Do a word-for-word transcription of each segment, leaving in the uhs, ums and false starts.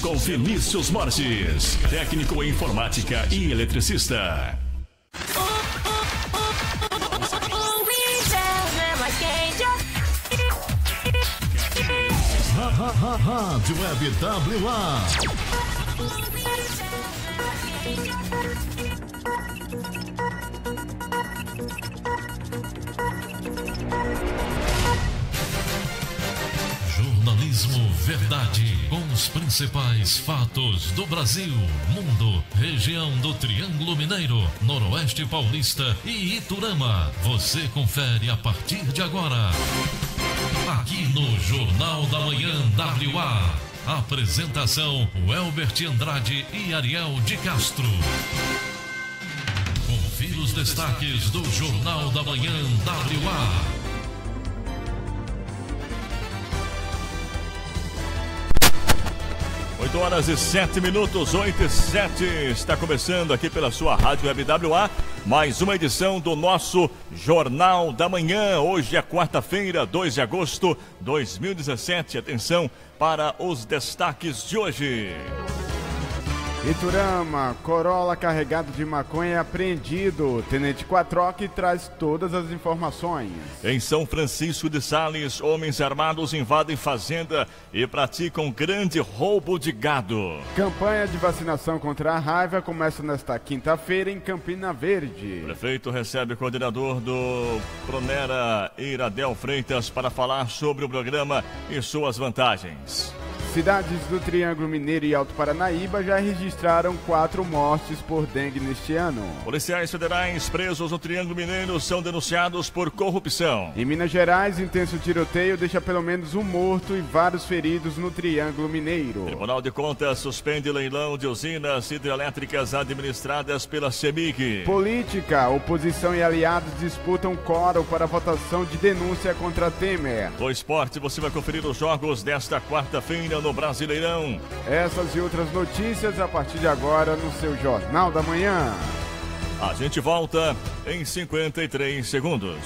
com Vinícius Borges, técnico em informática e eletricista. Rádio Web W A. Jornalismo Verdade, com os principais fatos do Brasil, mundo, região do Triângulo Mineiro, Noroeste Paulista e Iturama. Você confere a partir de agora. Aqui no Jornal da Manhã W A. Apresentação: Welbert Andrade e Ariel de Castro. Confira os destaques do Jornal da Manhã W A. oito horas e sete minutos, oito e sete. Está começando aqui pela sua Rádio Web W A mais uma edição do nosso Jornal da Manhã. Hoje é quarta-feira, dois de agosto de dois mil e dezessete. Atenção para os destaques de hoje. Iturama, Corolla carregado de maconha é apreendido. Tenente Quatroque traz todas as informações. Em São Francisco de Sales, homens armados invadem fazenda e praticam grande roubo de gado. Campanha de vacinação contra a raiva começa nesta quinta-feira em Campina Verde. O prefeito recebe o coordenador do Pronera, Iradel Freitas, para falar sobre o programa e suas vantagens. Cidades do Triângulo Mineiro e Alto Paranaíba já registraram quatro mortes por dengue neste ano. Policiais federais presos no Triângulo Mineiro são denunciados por corrupção. Em Minas Gerais, intenso tiroteio deixa pelo menos um morto e vários feridos no Triângulo Mineiro. Tribunal de Contas suspende leilão de usinas hidrelétricas administradas pela CEMIG. Política, oposição e aliados disputam quórum para a votação de denúncia contra Temer. No esporte, você vai conferir os jogos desta quarta-feira no Brasileirão. Essas e outras notícias a partir de agora no seu Jornal da Manhã. A gente volta em cinquenta e três segundos.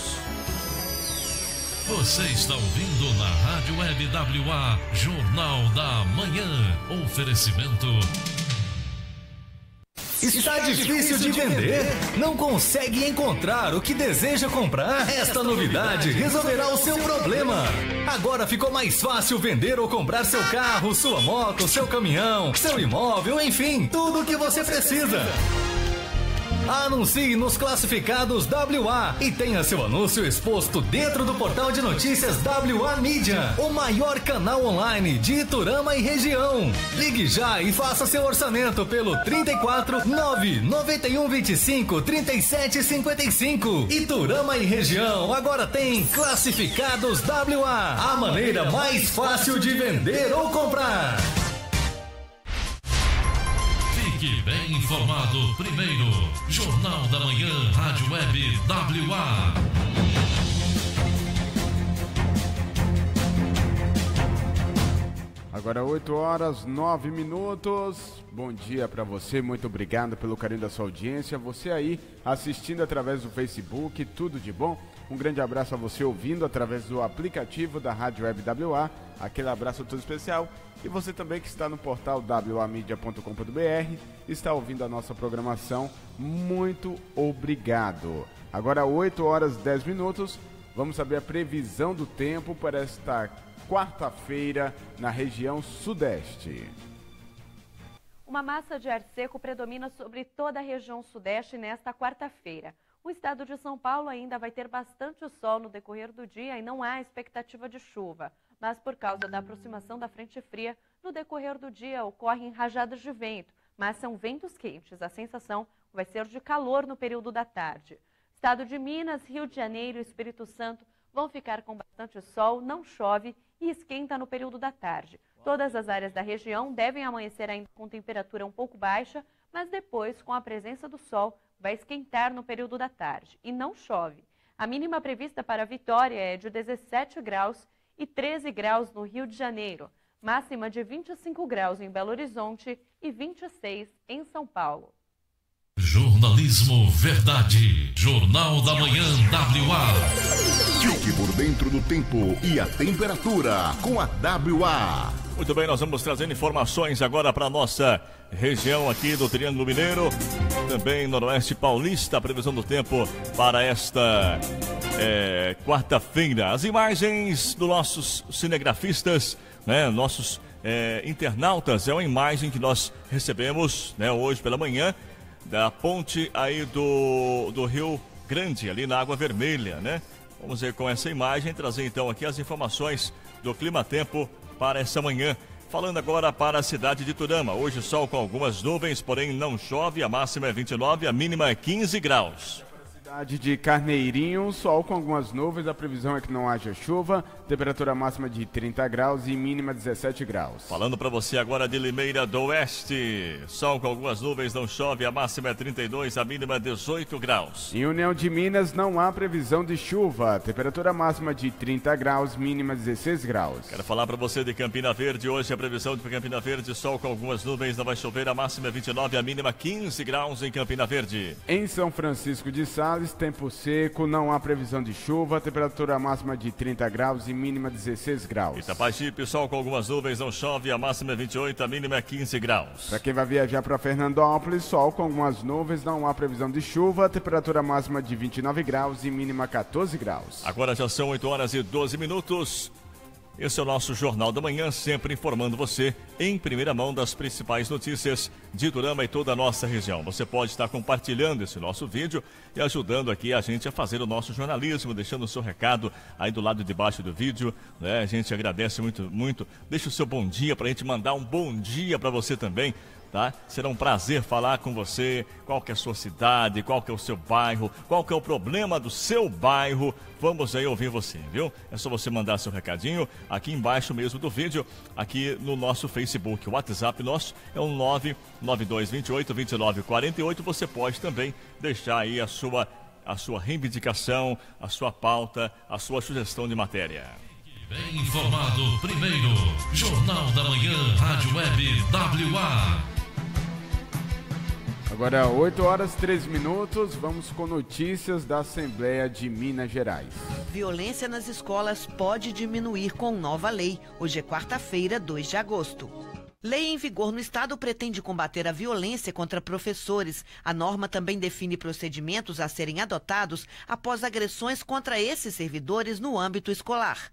Você está ouvindo na Rádio Web W A Jornal da Manhã. Oferecimento. Está difícil de vender? Não consegue encontrar o que deseja comprar? Esta novidade resolverá o seu problema. Agora ficou mais fácil vender ou comprar seu carro, sua moto, seu caminhão, seu imóvel, enfim, tudo o que você precisa. Anuncie nos classificados W A e tenha seu anúncio exposto dentro do portal de notícias W A Mídia, o maior canal online de Iturama e região. Ligue já e faça seu orçamento pelo trinta e quatro, nove nove um, vinte e cinco, trinta e sete, cinquenta e cinco. Iturama e região agora tem classificados W A, a maneira mais fácil de vender ou comprar. Fique bem informado primeiro. Jornal da Manhã, Rádio Web W A. Agora oito horas, nove minutos. Bom dia para você, muito obrigado pelo carinho da sua audiência. Você aí assistindo através do Facebook, tudo de bom? Um grande abraço a você ouvindo através do aplicativo da Rádio Web W A. Aquele abraço todo especial. E você também que está no portal w a media ponto com ponto b r, está ouvindo a nossa programação, muito obrigado. Agora oito horas e dez minutos, vamos saber a previsão do tempo para esta quarta-feira na região sudeste. Uma massa de ar seco predomina sobre toda a região sudeste nesta quarta-feira. O estado de São Paulo ainda vai ter bastante sol no decorrer do dia e não há expectativa de chuva. Mas por causa da aproximação da frente fria, no decorrer do dia ocorrem rajadas de vento, mas são ventos quentes. A sensação vai ser de calor no período da tarde. Estado de Minas, Rio de Janeiro e Espírito Santo vão ficar com bastante sol, não chove e esquenta no período da tarde. Todas as áreas da região devem amanhecer ainda com temperatura um pouco baixa, mas depois, com a presença do sol, vai esquentar no período da tarde e não chove. A mínima prevista para Vitória é de dezessete graus e treze graus no Rio de Janeiro, máxima de vinte e cinco graus em Belo Horizonte e vinte e seis em São Paulo. Jornalismo Verdade, Jornal da Manhã W A. Fique por dentro do tempo e a temperatura com a W A. Muito bem, nós vamos trazendo informações agora para a nossa região aqui do Triângulo Mineiro, também Noroeste Paulista, a previsão do tempo para esta é, quarta-feira. As imagens dos nossos cinegrafistas, né, nossos é, internautas, é uma imagem que nós recebemos, né, hoje pela manhã, da ponte aí do, do Rio Grande, ali na Água Vermelha, né? Vamos ver com essa imagem, trazer então aqui as informações do clima-tempo para essa manhã. Falando agora para a cidade de Iturama. Hoje sol com algumas nuvens, porém não chove. A máxima é vinte e nove, a mínima é quinze graus. Cidade de Carneirinho, sol com algumas nuvens, a previsão é que não haja chuva, temperatura máxima de trinta graus e mínima dezessete graus. Falando para você agora de Limeira do Oeste, sol com algumas nuvens, não chove, a máxima é trinta e dois, a mínima é dezoito graus. Em União de Minas não há previsão de chuva, temperatura máxima de trinta graus, mínima dezesseis graus. Quero falar para você de Campina Verde, hoje a previsão de Campina Verde, sol com algumas nuvens, não vai chover, a máxima é vinte e nove, a mínima quinze graus em Campina Verde. Em São Francisco de Sales, tempo seco, não há previsão de chuva, temperatura máxima de trinta graus e mínima dezesseis graus. Itapajipe, sol com algumas nuvens, não chove, a máxima é vinte e oito, a mínima é quinze graus. Para quem vai viajar para Fernandópolis, sol com algumas nuvens, não há previsão de chuva, temperatura máxima de vinte e nove graus e mínima quatorze graus. Agora já são oito horas e doze minutos. Esse é o nosso Jornal da Manhã, sempre informando você em primeira mão das principais notícias de Iturama e toda a nossa região. Você pode estar compartilhando esse nosso vídeo e ajudando aqui a gente a fazer o nosso jornalismo, deixando o seu recado aí do lado de baixo do vídeo, né? A gente agradece muito, muito. Deixa o seu bom dia para a gente mandar um bom dia para você também. Tá? Será um prazer falar com você, qual que é a sua cidade, qual que é o seu bairro, qual que é o problema do seu bairro. Vamos aí ouvir você, viu? É só você mandar seu recadinho aqui embaixo mesmo do vídeo, aqui no nosso Facebook. O WhatsApp nosso é o nove nove dois dois oito, dois nove quatro oito. Você pode também deixar aí a sua, a sua reivindicação, a sua pauta, a sua sugestão de matéria. Bem informado primeiro, Jornal da Manhã, Rádio Web W A. Agora oito horas e três minutos, vamos com notícias da Assembleia de Minas Gerais. Violência nas escolas pode diminuir com nova lei. Hoje é quarta-feira, dois de agosto. Lei em vigor no estado pretende combater a violência contra professores. A norma também define procedimentos a serem adotados após agressões contra esses servidores no âmbito escolar.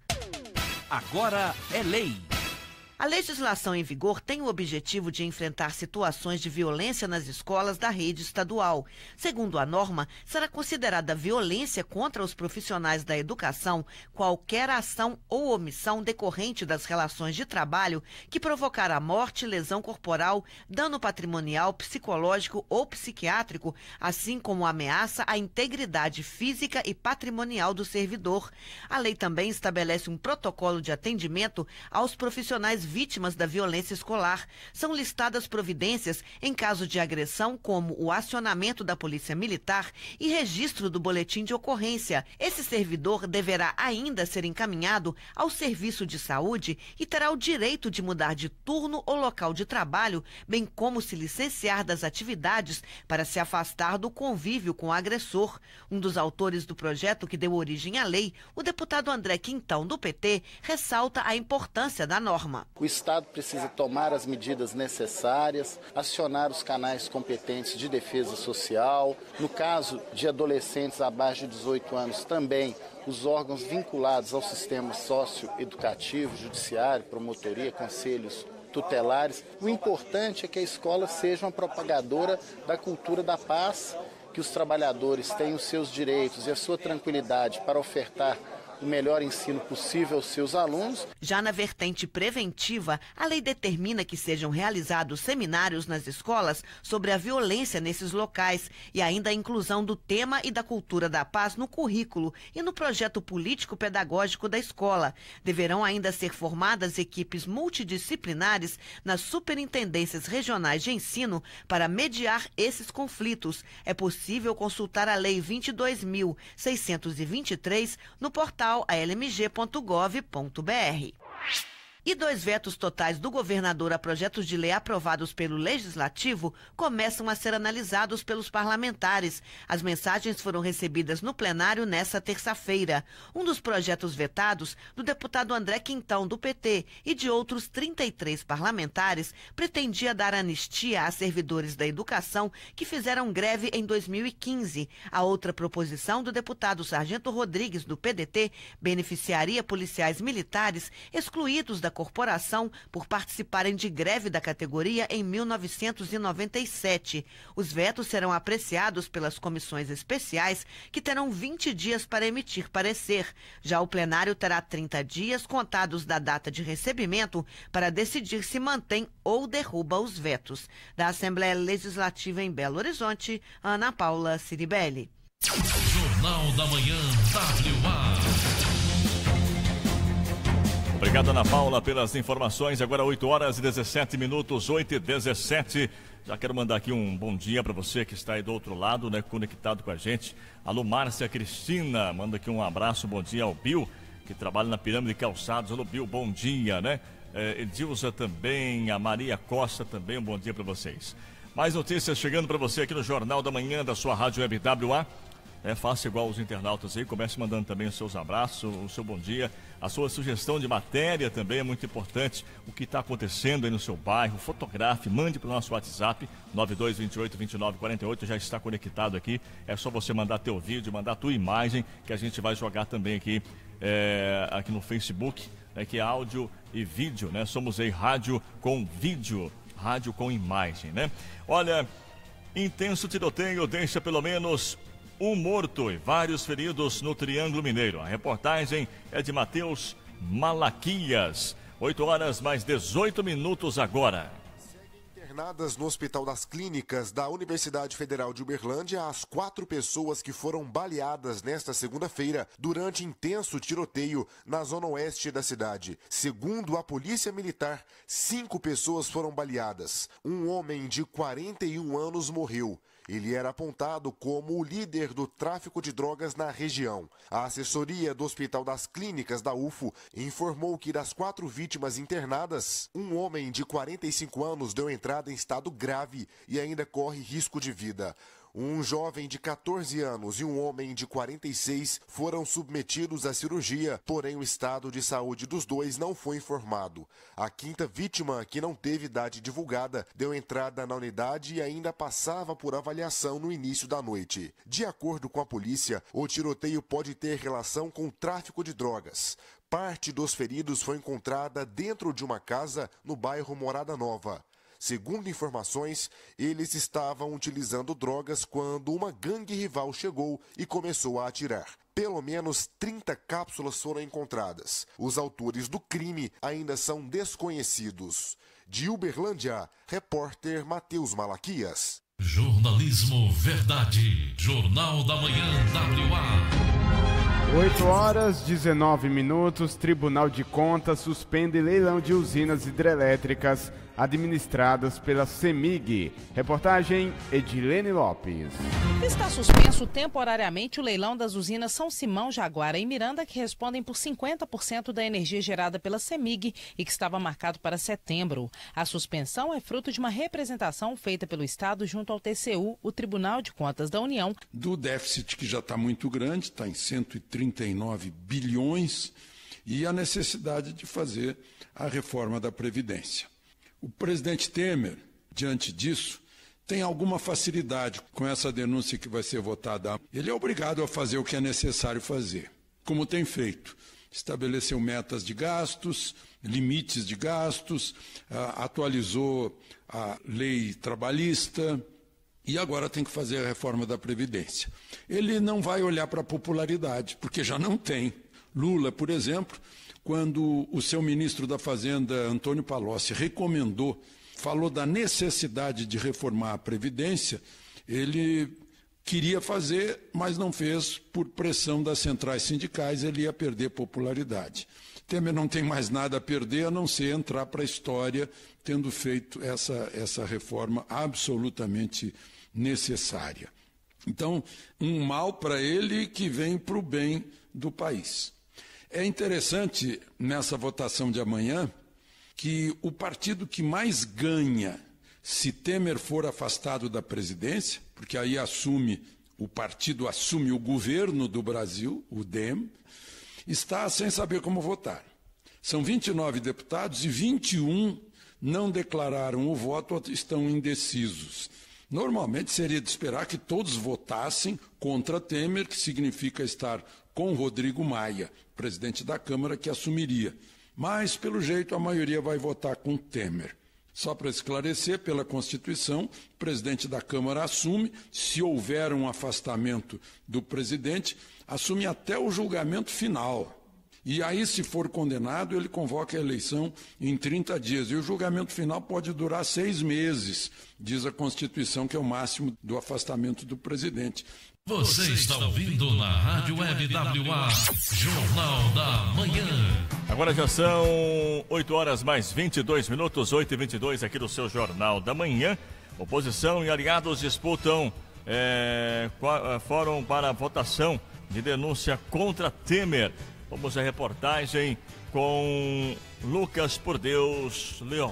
Agora é lei. A legislação em vigor tem o objetivo de enfrentar situações de violência nas escolas da rede estadual. Segundo a norma, será considerada violência contra os profissionais da educação qualquer ação ou omissão decorrente das relações de trabalho que provocar a morte, lesão corporal, dano patrimonial, psicológico ou psiquiátrico, assim como ameaça à integridade física e patrimonial do servidor. A lei também estabelece um protocolo de atendimento aos profissionais vítimas da violência escolar. São listadas providências em caso de agressão, como o acionamento da Polícia Militar e registro do boletim de ocorrência. Esse servidor deverá ainda ser encaminhado ao serviço de saúde e terá o direito de mudar de turno ou local de trabalho, bem como se licenciar das atividades para se afastar do convívio com o agressor. Um dos autores do projeto que deu origem à lei, o deputado André Quintão, do P T, ressalta a importância da norma. O Estado precisa tomar as medidas necessárias, acionar os canais competentes de defesa social. No caso de adolescentes abaixo de dezoito anos, também os órgãos vinculados ao sistema socioeducativo, judiciário, promotoria, conselhos tutelares. O importante é que a escola seja uma propagadora da cultura da paz, que os trabalhadores tenham os seus direitos e a sua tranquilidade para ofertar o melhor ensino possível aos seus alunos. Já na vertente preventiva, a lei determina que sejam realizados seminários nas escolas sobre a violência nesses locais e ainda a inclusão do tema e da cultura da paz no currículo e no projeto político-pedagógico da escola. Deverão ainda ser formadas equipes multidisciplinares nas superintendências regionais de ensino para mediar esses conflitos. É possível consultar a Lei vinte e dois mil seiscentos e vinte e três no portal a l m g ponto gov ponto b r. E dois vetos totais do governador a projetos de lei aprovados pelo Legislativo começam a ser analisados pelos parlamentares. As mensagens foram recebidas no plenário nesta terça-feira. Um dos projetos vetados, do deputado André Quintão, do P T, e de outros trinta e três parlamentares, pretendia dar anistia a servidores da educação que fizeram greve em dois mil e quinze. A outra proposição, do deputado Sargento Rodrigues, do P D T, beneficiaria policiais militares excluídos da corporação por participarem de greve da categoria em mil novecentos e noventa e sete. Os vetos serão apreciados pelas comissões especiais, que terão vinte dias para emitir parecer. Já o plenário terá trinta dias contados da data de recebimento para decidir se mantém ou derruba os vetos. Da Assembleia Legislativa em Belo Horizonte, Ana Paula Ciribelli. Jornal da Manhã W A. Obrigado, Ana Paula, pelas informações. Agora oito horas e dezessete minutos, oito e dezessete. Já quero mandar aqui um bom dia para você que está aí do outro lado, né, conectado com a gente. Alô, Márcia Cristina, manda aqui um abraço, bom dia ao Bill, que trabalha na Pirâmide Calçados. Alô, Bill, bom dia, né? É, Edilza também, a Maria Costa também, um bom dia para vocês. Mais notícias chegando para você aqui no Jornal da Manhã da sua Rádio Web W A. É, faça igual os internautas aí, comece mandando também os seus abraços, o seu bom dia, a sua sugestão de matéria também é muito importante, o que está acontecendo aí no seu bairro, fotografe, mande para o nosso WhatsApp, nove dois dois oito, dois nove quatro oito, já está conectado aqui, é só você mandar teu vídeo, mandar a tua imagem, que a gente vai jogar também aqui, é, aqui no Facebook, né, que é áudio e vídeo, né, somos aí rádio com vídeo, rádio com imagem, né. Olha, intenso tiroteio deixa pelo menos um morto e vários feridos no Triângulo Mineiro. A reportagem é de Matheus Malaquias. oito horas mais dezoito minutos agora. Internadas no Hospital das Clínicas da Universidade Federal de Uberlândia, as quatro pessoas que foram baleadas nesta segunda-feira durante intenso tiroteio na zona oeste da cidade. Segundo a Polícia Militar, cinco pessoas foram baleadas. Um homem de quarenta e um anos morreu. Ele era apontado como o líder do tráfico de drogas na região. A assessoria do Hospital das Clínicas da U F O informou que das quatro vítimas internadas, um homem de quarenta e cinco anos deu entrada em estado grave e ainda corre risco de vida. Um jovem de quatorze anos e um homem de quarenta e seis foram submetidos à cirurgia, porém o estado de saúde dos dois não foi informado. A quinta vítima, que não teve idade divulgada, deu entrada na unidade e ainda passava por avaliação no início da noite. De acordo com a polícia, o tiroteio pode ter relação com o tráfico de drogas. Parte dos feridos foi encontrada dentro de uma casa no bairro Morada Nova. Segundo informações, eles estavam utilizando drogas quando uma gangue rival chegou e começou a atirar. Pelo menos trinta cápsulas foram encontradas. Os autores do crime ainda são desconhecidos. De Uberlândia, repórter Matheus Malaquias. Jornalismo Verdade. Jornal da Manhã W A. oito horas, dezenove minutos. Tribunal de Contas suspende leilão de usinas hidrelétricas administradas pela CEMIG. Reportagem Edilene Lopes. Está suspenso temporariamente o leilão das usinas São Simão, Jaguara e Miranda, que respondem por cinquenta por cento da energia gerada pela CEMIG e que estava marcado para setembro. A suspensão é fruto de uma representação feita pelo Estado junto ao T C U, o Tribunal de Contas da União. Do déficit que já está muito grande, está em cento e trinta e nove bilhões, e a necessidade de fazer a reforma da Previdência. O presidente Temer, diante disso, tem alguma facilidade com essa denúncia que vai ser votada. Ele é obrigado a fazer o que é necessário fazer, como tem feito. Estabeleceu metas de gastos, limites de gastos, atualizou a lei trabalhista e agora tem que fazer a reforma da Previdência. Ele não vai olhar para a popularidade, porque já não tem. Lula, por exemplo, quando o seu ministro da Fazenda, Antônio Palocci, recomendou, falou da necessidade de reformar a Previdência, ele queria fazer, mas não fez por pressão das centrais sindicais, ele ia perder popularidade. Temer não tem mais nada a perder, a não ser entrar para a história, tendo feito essa, essa reforma absolutamente necessária. Então, um mal para ele que vem para o bem do país. É interessante, nessa votação de amanhã, que o partido que mais ganha se Temer for afastado da presidência, porque aí assume, o partido assume o governo do Brasil, o D E M, está sem saber como votar. São vinte e nove deputados e vinte e um não declararam o voto ou estão indecisos. Normalmente seria de esperar que todos votassem contra Temer, que significa estar com Rodrigo Maia, presidente da Câmara, que assumiria. Mas, pelo jeito, a maioria vai votar com Temer. Só para esclarecer, pela Constituição, o presidente da Câmara assume, se houver um afastamento do presidente, assume até o julgamento final. E aí, se for condenado, ele convoca a eleição em trinta dias. E o julgamento final pode durar seis meses, diz a Constituição, que é o máximo do afastamento do presidente. Você está ouvindo na Rádio Web W A, Jornal da Manhã. Agora já são oito horas mais vinte e dois minutos, oito e vinte e dois aqui do seu Jornal da Manhã. Oposição e aliados disputam é, fórum para votação de denúncia contra Temer. Vamos à reportagem com Lucas Por Deus Leão.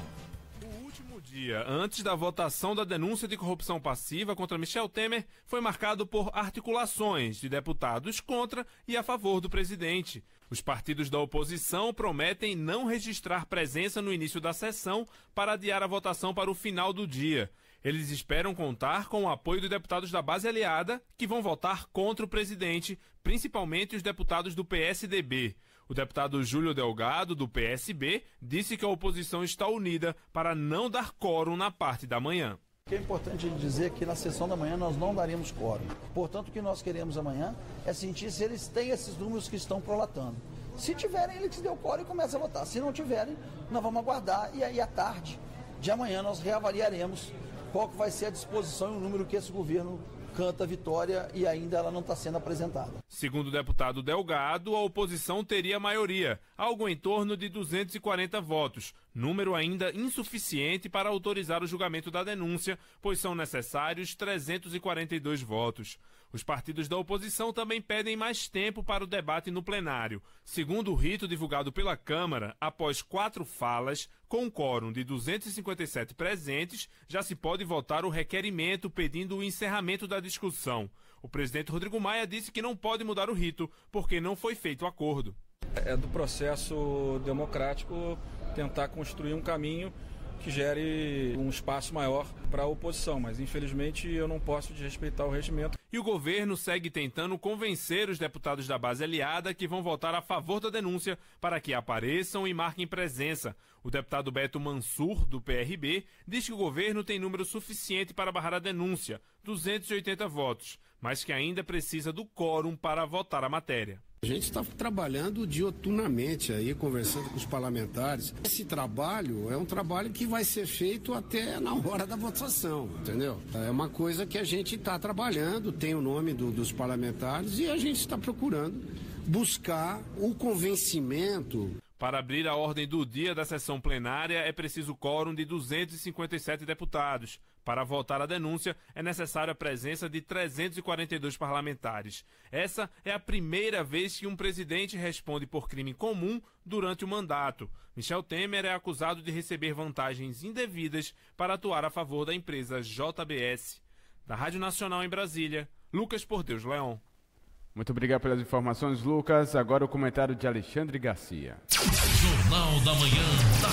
Dia antes da votação da denúncia de corrupção passiva contra Michel Temer foi marcado por articulações de deputados contra e a favor do presidente. Os partidos da oposição prometem não registrar presença no início da sessão para adiar a votação para o final do dia. Eles esperam contar com o apoio dos deputados da base aliada, que vão votar contra o presidente, principalmente os deputados do P S D B. O deputado Júlio Delgado, do P S B, disse que a oposição está unida para não dar quórum na parte da manhã. O que é importante dizer é que na sessão da manhã nós não daremos quórum. Portanto, o que nós queremos amanhã é sentir se eles têm esses números que estão prolatando. Se tiverem, eles dão quórum e começam a votar. Se não tiverem, nós vamos aguardar e aí à tarde de amanhã nós reavaliaremos qual que vai ser a disposição e o número que esse governo canta vitória e ainda ela não está sendo apresentada. Segundo o deputado Delgado, a oposição teria maioria, algo em torno de duzentos e quarenta votos, número ainda insuficiente para autorizar o julgamento da denúncia, pois são necessários trezentos e quarenta e dois votos. Os partidos da oposição também pedem mais tempo para o debate no plenário. Segundo o rito divulgado pela Câmara, após quatro falas, com um quórum de duzentos e cinquenta e sete presentes, já se pode votar o requerimento pedindo o encerramento da discussão. O presidente Rodrigo Maia disse que não pode mudar o rito, porque não foi feito acordo. É do processo democrático tentar construir um caminho que gere um espaço maior para a oposição, mas infelizmente eu não posso desrespeitar o regimento. E o governo segue tentando convencer os deputados da base aliada que vão votar a favor da denúncia para que apareçam e marquem presença. O deputado Beto Mansur, do P R B, diz que o governo tem número suficiente para barrar a denúncia, duzentos e oitenta votos, mas que ainda precisa do quórum para votar a matéria. A gente está trabalhando dioturnamente aí, conversando com os parlamentares. Esse trabalho é um trabalho que vai ser feito até na hora da votação, entendeu? É uma coisa que a gente está trabalhando, tem o nome do, dos parlamentares e a gente está procurando buscar o convencimento. Para abrir a ordem do dia da sessão plenária, é preciso quórum de duzentos e cinquenta e sete deputados. Para votar a denúncia, é necessária a presença de trezentos e quarenta e dois parlamentares. Essa é a primeira vez que um presidente responde por crime comum durante o mandato. Michel Temer é acusado de receber vantagens indevidas para atuar a favor da empresa J B S. Da Rádio Nacional em Brasília, Lucas Por Deus Leão. Muito obrigado pelas informações, Lucas. Agora o comentário de Alexandre Garcia. Jornal da Manhã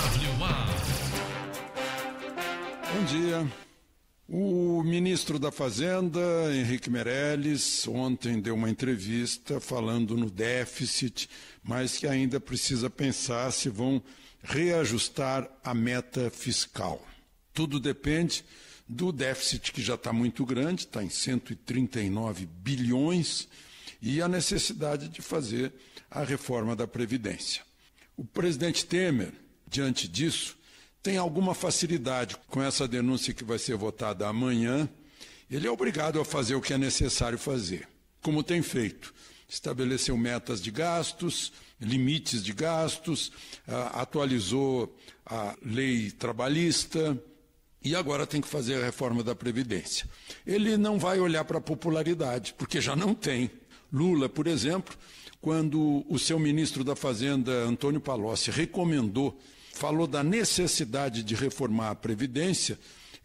W A. Bom dia. O ministro da Fazenda, Henrique Meirelles, ontem deu uma entrevista falando no déficit, mas que ainda precisa pensar se vão reajustar a meta fiscal. Tudo depende do déficit que já está muito grande, está em cento e trinta e nove bilhões, e a necessidade de fazer a reforma da Previdência. O presidente Temer, diante disso, tem alguma facilidade com essa denúncia que vai ser votada amanhã. Ele é obrigado a fazer o que é necessário fazer, como tem feito. Estabeleceu metas de gastos, limites de gastos, atualizou a lei trabalhista e agora tem que fazer a reforma da Previdência. Ele não vai olhar para a popularidade, porque já não tem. Lula, por exemplo, quando o seu ministro da Fazenda, Antônio Palocci, recomendou falou da necessidade de reformar a Previdência.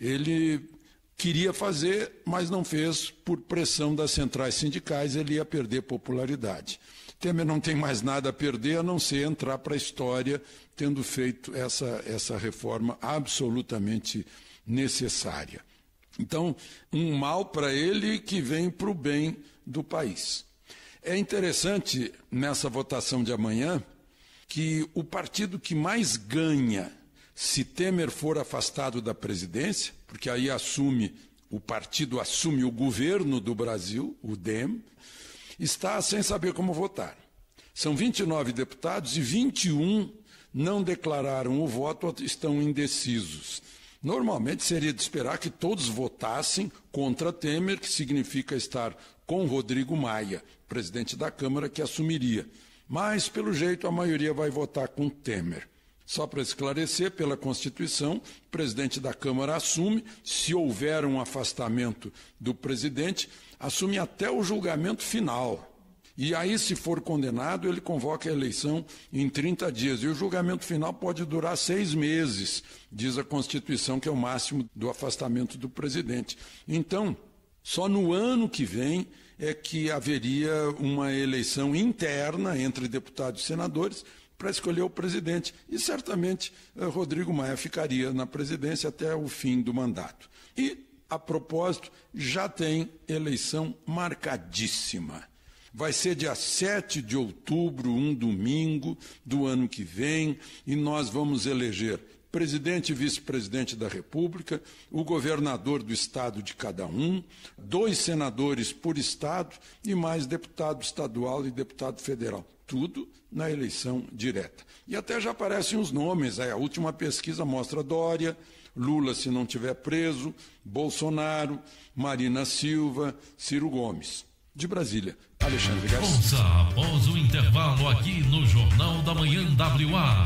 Ele queria fazer, mas não fez por pressão das centrais sindicais, ele ia perder popularidade. Temer não tem mais nada a perder, a não ser entrar para a história, tendo feito essa, essa reforma absolutamente necessária. Então, um mal para ele que vem para o bem do país. É interessante, nessa votação de amanhã, que o partido que mais ganha se Temer for afastado da presidência, porque aí assume, o partido assume o governo do Brasil, o D E M, está sem saber como votar. São vinte e nove deputados e vinte e um não declararam o voto, estão indecisos. Normalmente seria de esperar que todos votassem contra Temer, que significa estar com Rodrigo Maia, presidente da Câmara, que assumiria. Mas, pelo jeito, a maioria vai votar com Temer. Só para esclarecer, pela Constituição, o presidente da Câmara assume, se houver um afastamento do presidente, assume até o julgamento final. E aí, se for condenado, ele convoca a eleição em trinta dias. E o julgamento final pode durar seis meses, diz a Constituição, que é o máximo do afastamento do presidente. Então, só no ano que vem é que haveria uma eleição interna entre deputados e senadores para escolher o presidente. E certamente Rodrigo Maia ficaria na presidência até o fim do mandato. E, a propósito, já tem eleição marcadíssima. Vai ser dia sete de outubro, um domingo do ano que vem, e nós vamos eleger presidente e vice-presidente da República, o governador do estado de cada um, dois senadores por estado e mais deputado estadual e deputado federal. Tudo na eleição direta. E até já aparecem os nomes, a última pesquisa mostra Dória, Lula se não tiver preso, Bolsonaro, Marina Silva, Ciro Gomes. De Brasília, Alexandre Garcia. Ouça após o intervalo aqui no Jornal da Manhã W A.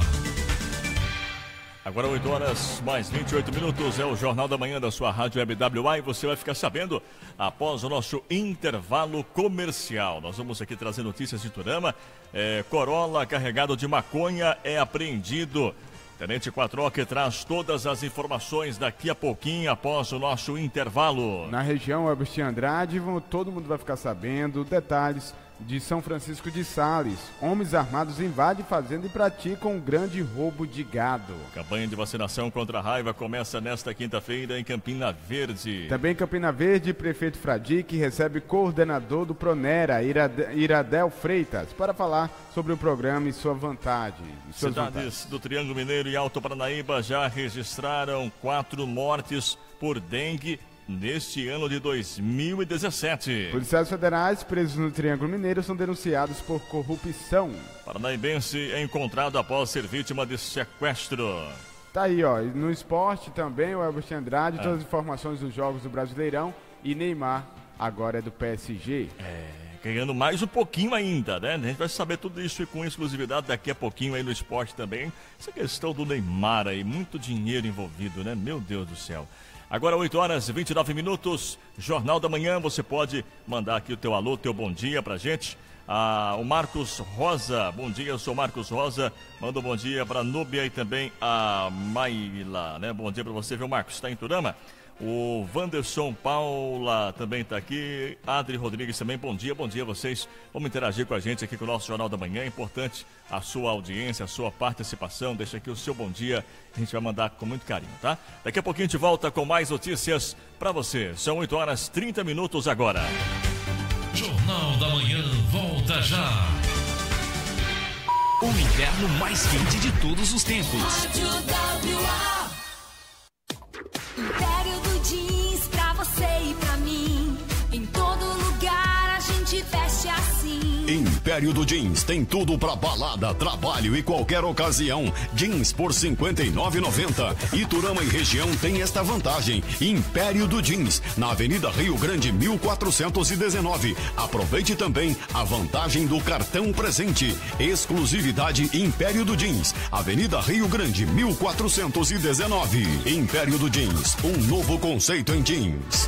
Agora oito horas mais vinte e oito minutos, é o Jornal da Manhã da sua Rádio Web W A e você vai ficar sabendo após o nosso intervalo comercial. Nós vamos aqui trazer notícias de Iturama. É, Corolla carregado de maconha é apreendido. Tenente Quatroque traz todas as informações daqui a pouquinho após o nosso intervalo. Na região Agostinho Andrade, todo mundo vai ficar sabendo detalhes de São Francisco de Sales. Homens armados invadem fazenda e praticam um grande roubo de gado. Campanha de vacinação contra a raiva começa nesta quinta-feira em Campina Verde. Também em Campina Verde, prefeito Fradique recebe coordenador do Pronera, Iradel Freitas, para falar sobre o programa e sua vantagem. E suas Cidades vantagens. do Triângulo Mineiro e Alto Paranaíba já registraram quatro mortes por dengue neste ano de dois mil e dezessete. Policiais federais presos no Triângulo Mineiro são denunciados por corrupção. Paranaíbense é encontrado após ser vítima de sequestro. Tá aí, ó. No esporte também, o Agostinho Andrade, É. todas as informações dos jogos do Brasileirão. E Neymar agora é do P S G. É, ganhando mais um pouquinho ainda, né? A gente vai saber tudo isso com exclusividade daqui a pouquinho aí no esporte também. Essa questão do Neymar aí, muito dinheiro envolvido, né? Meu Deus do céu. Agora oito horas e vinte e nove minutos, Jornal da Manhã, você pode mandar aqui o teu alô, teu bom dia pra gente. Ah, o Marcos Rosa, bom dia, eu sou Marcos Rosa, manda um bom dia pra Núbia e também a Maila, né? Bom dia pra você, viu, Marcos? Tá em Turama? O Wanderson Paula também está aqui. Adri Rodrigues também, bom dia, bom dia a vocês. Vamos interagir com a gente aqui com o nosso Jornal da Manhã. É importante a sua audiência, a sua participação. Deixa aqui o seu bom dia. A gente vai mandar com muito carinho, tá? Daqui a pouquinho a gente volta com mais notícias para você. São oito horas e trinta minutos agora. Jornal da Manhã volta já. O inverno mais quente de todos os tempos. Rádio W A. Império do Jeans pra você e pra mim. Em todo lugar a gente veste assim. Império do Jeans tem tudo pra balada, trabalho e qualquer ocasião. Jeans por cinquenta e nove reais e noventa centavos. Iturama e região tem esta vantagem. Império do Jeans, na Avenida Rio Grande mil quatrocentos e dezenove. Aproveite também a vantagem do cartão presente. Exclusividade Império do Jeans, Avenida Rio Grande mil quatrocentos e dezenove. Império do Jeans, um novo conceito em jeans.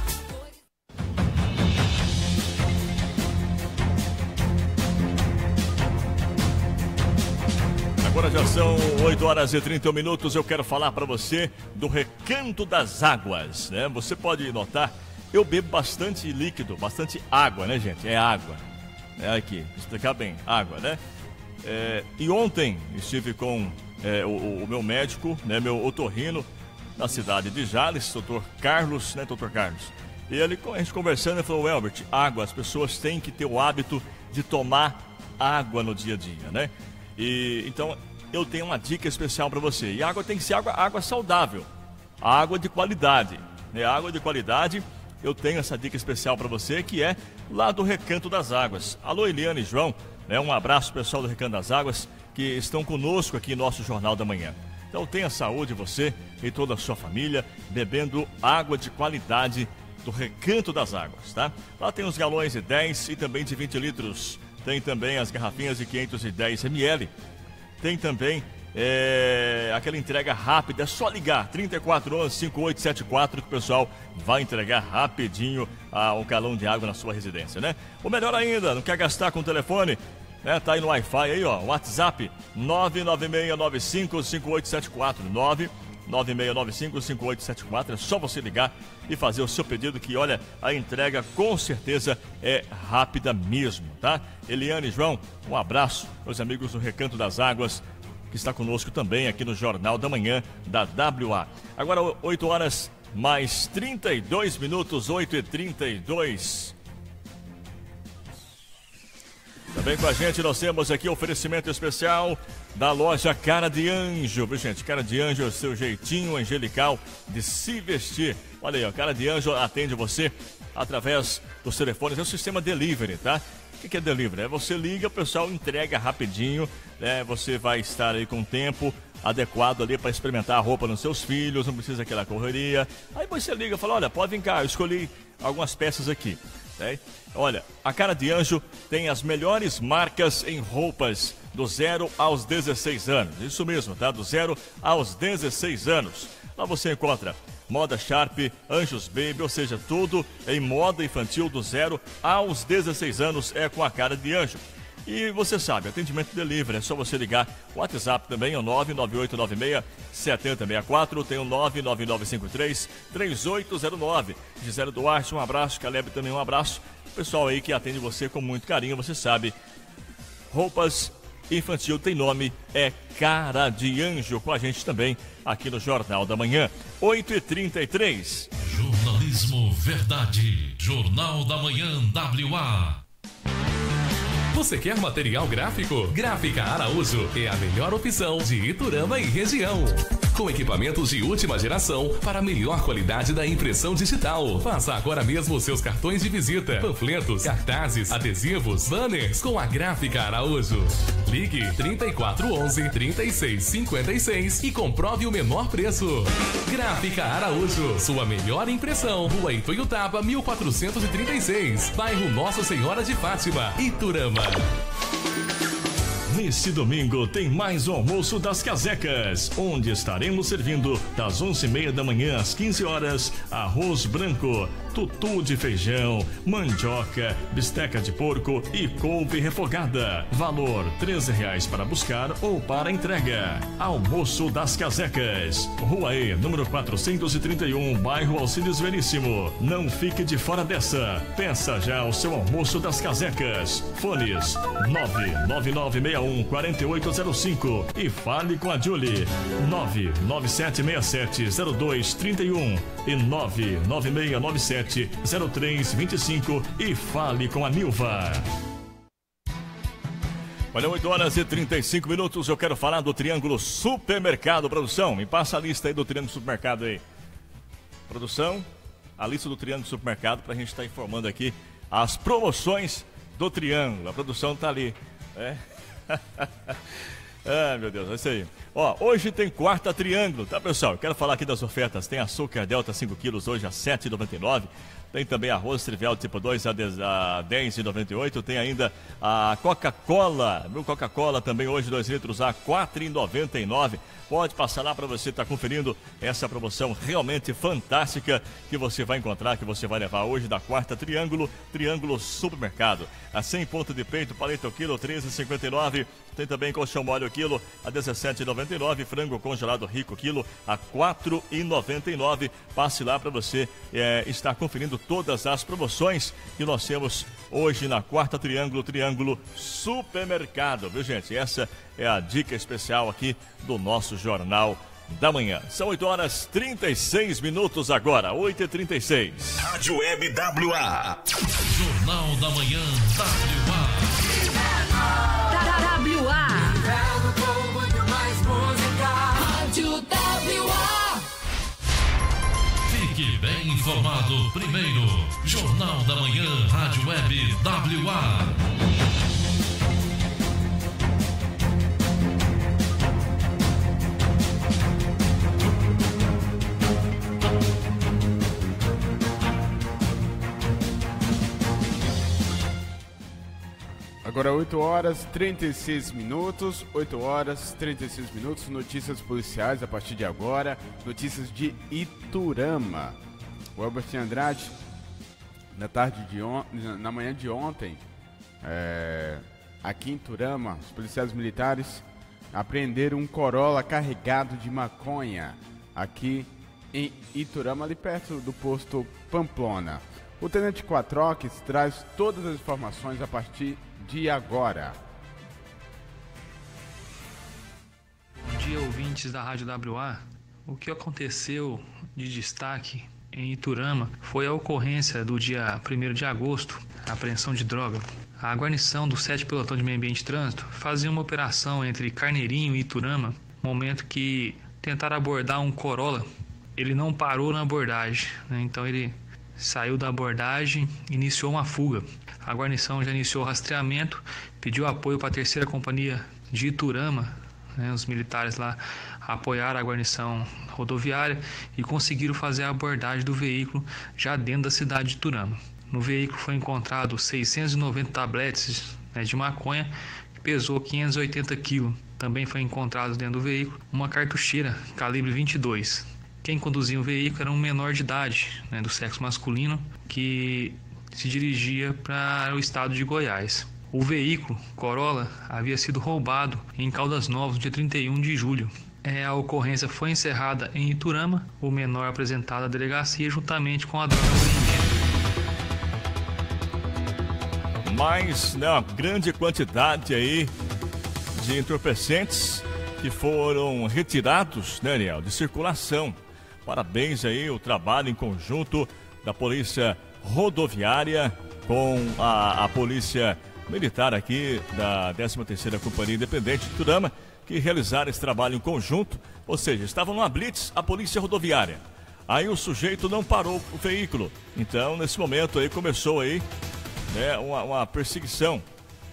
Agora Agora já são oito horas e trinta minutos. Eu quero falar para você do Recanto das Águas, né? Você pode notar, eu bebo bastante líquido, bastante água, né, gente? É água. É aqui, vou explicar bem, água, né? É, e ontem estive com é, o, o meu médico, né, meu otorrino, na cidade de Jales, doutor Carlos, né, doutor Carlos? E ele, a gente conversando, ele falou, Elbert, água, as pessoas têm que ter o hábito de tomar água no dia a dia, né? E então eu tenho uma dica especial para você. E água tem que ser água, água saudável, água de qualidade, né? Água de qualidade. Eu tenho essa dica especial para você, que é lá do Recanto das Águas. Alô, Eliane e João, né? Um abraço pessoal do Recanto das Águas que estão conosco aqui no nosso Jornal da Manhã. Então tenha saúde você e toda a sua família bebendo água de qualidade do Recanto das Águas, tá? Lá tem os galões de dez e também de vinte litros. Tem também as garrafinhas de quinhentos e dez mililitros. Tem também é, aquela entrega rápida, é só ligar, trinta e quatro onze, cinquenta e oito setenta e quatro, que o pessoal vai entregar rapidinho ah, um galão de água na sua residência, né? Ou melhor ainda, não quer gastar com o telefone? Né? Tá aí no Wi-Fi aí, ó, WhatsApp nove nove seis nove cinco cinco oito sete quatro, nove nove seis nove cinco cinco oito sete quatro, é só você ligar e fazer o seu pedido que, olha, a entrega com certeza é rápida mesmo, tá? Eliane e João, um abraço, meus amigos do Recanto das Águas, que está conosco também aqui no Jornal da Manhã da W A. Agora oito horas mais trinta e dois minutos, oito e trinta e dois. Também com a gente nós temos aqui oferecimento especial da loja Cara de Anjo, viu, gente? Cara de Anjo é o seu jeitinho angelical de se vestir. Olha aí, ó, Cara de Anjo atende você através dos telefones, é o sistema delivery, tá? O que é delivery? É você liga, o pessoal entrega rapidinho, né? Você vai estar aí com tempo adequado ali para experimentar a roupa nos seus filhos, não precisa daquela correria. Aí você liga e fala, olha, pode vir cá, eu escolhi algumas peças aqui. Né? Olha, a Cara de Anjo tem as melhores marcas em roupas do zero aos dezesseis anos. Isso mesmo, tá? Do zero aos dezesseis anos. Lá você encontra moda Sharp, Anjos Baby, ou seja, tudo em moda infantil do zero aos dezesseis anos é com a Cara de Anjo. E você sabe, atendimento delivery, é só você ligar. O WhatsApp também é o nove nove oito nove seis sete zero seis quatro, tem o nove nove nove cinco três três oito zero nove. Gisele Duarte, um abraço, Caleb também um abraço. O pessoal aí que atende você com muito carinho, você sabe. Roupas infantil tem nome, é Cara de Anjo, com a gente também aqui no Jornal da Manhã. oito e trinta e três. Jornalismo Verdade. Jornal da Manhã W A. Você quer material gráfico? Gráfica Araújo é a melhor opção de Iturama e região. Com equipamentos de última geração para melhor qualidade da impressão digital. Faça agora mesmo seus cartões de visita, panfletos, cartazes, adesivos, banners com a Gráfica Araújo. Ligue trinta e quatro onze, trinta e seis cinquenta e seis e comprove o menor preço. Gráfica Araújo, sua melhor impressão. Rua Ituiutaba, mil quatrocentos e trinta e seis, bairro Nossa Senhora de Fátima, Iturama. Neste domingo tem mais o Almoço das Casecas, onde estaremos servindo das onze e meia da manhã às quinze horas, arroz branco, tutu de feijão, mandioca, bisteca de porco e couve refogada. Valor treze reais para buscar ou para entrega. Almoço das Casecas, Rua E, número quatrocentos e trinta e um, bairro Alcides Veríssimo. Não fique de fora dessa. Peça já o seu Almoço das Casecas. Fones nove nove nove seis um quatro oito zero cinco e fale com a Julie. nove nove sete seis sete zero dois três um e nove nove seis nove sete zero três dois cinco e fale com a Nilva. Olha, oito horas e trinta e cinco minutos, eu quero falar do Triângulo Supermercado. Produção, me passa a lista aí do Triângulo Supermercado aí. Produção, a lista do Triângulo Supermercado pra gente estar informando aqui as promoções do Triângulo. A produção tá ali, né? Ah, meu Deus, é isso aí. Ó, hoje tem quarta Triângulo, tá, pessoal? Eu quero falar aqui das ofertas. Tem açúcar Delta cinco quilos hoje a sete reais e noventa e nove centavos. Tem também arroz trivial tipo dois a dez reais e noventa e oito centavos. Tem ainda a Coca-Cola, meu Coca-Cola também hoje dois litros a quatro reais e noventa e nove centavos. Pode passar lá para você estar tá conferindo essa promoção realmente fantástica que você vai encontrar, que você vai levar hoje da quarta Triângulo, Triângulo Supermercado. A cem ponto de peito, paleta ao quilo, treze reais e cinquenta e nove centavos. Tem também colchão mole o quilo a dezessete reais e noventa e nove centavos, frango congelado rico quilo a quatro reais e noventa e nove centavos. Passe lá para você é, estar conferindo todas as promoções que nós temos hoje na Quarta Triângulo, Triângulo Supermercado, viu gente? Essa é a dica especial aqui do nosso Jornal da Manhã. São oito horas e trinta e seis minutos agora, oito e trinta e seis. Rádio Web W A. Jornal da Manhã W A. W A. Inverno com muito mais música. Rádio W A. Fique bem informado primeiro. Jornal da Manhã, Rádio Web W A. Agora oito horas e trinta e seis minutos, oito horas e trinta e seis minutos, notícias policiais a partir de agora, notícias de Iturama. O Albert Andrade, na tarde de on... na manhã de ontem, é... aqui em Iturama, os policiais militares apreenderam um Corolla carregado de maconha, aqui em Iturama, ali perto do posto Pamplona. O tenente Quatroques traz todas as informações a partir de agora. Bom dia, ouvintes da Rádio W A. O que aconteceu de destaque em Iturama foi a ocorrência do dia primeiro de agosto, a apreensão de droga. A guarnição do sétimo Pelotão de Meio Ambiente e Trânsito fazia uma operação entre Carneirinho e Iturama, momento que tentaram abordar um Corolla. Ele não parou na abordagem, né? Então ele saiu da abordagem e iniciou uma fuga. A guarnição já iniciou o rastreamento, pediu apoio para a terceira companhia de Iturama, né? Os militares lá apoiaram a guarnição rodoviária e conseguiram fazer a abordagem do veículo já dentro da cidade de Iturama. No veículo foi encontrado seiscentos e noventa tabletes, né, de maconha, que pesou quinhentos e oitenta quilos. Também foi encontrado dentro do veículo uma cartucheira calibre vinte e dois. Quem conduzia o veículo era um menor de idade, né, do sexo masculino, que se dirigia para o estado de Goiás. O veículo, Corolla, havia sido roubado em Caldas Novas no dia trinta e um de julho. É, a ocorrência foi encerrada em Iturama, o menor apresentado à delegacia juntamente com a droga apreendida. Mais, né, uma grande quantidade aí de entorpecentes que foram retirados, né, Ariel, de circulação. Parabéns aí o trabalho em conjunto da Polícia Rodoviária com a, a Polícia Militar aqui da décima terceira Companhia Independente de Iturama, que realizaram esse trabalho em conjunto, ou seja, estavam numa blitz a Polícia Rodoviária. Aí o sujeito não parou o veículo, então nesse momento aí começou aí, né, uma, uma perseguição.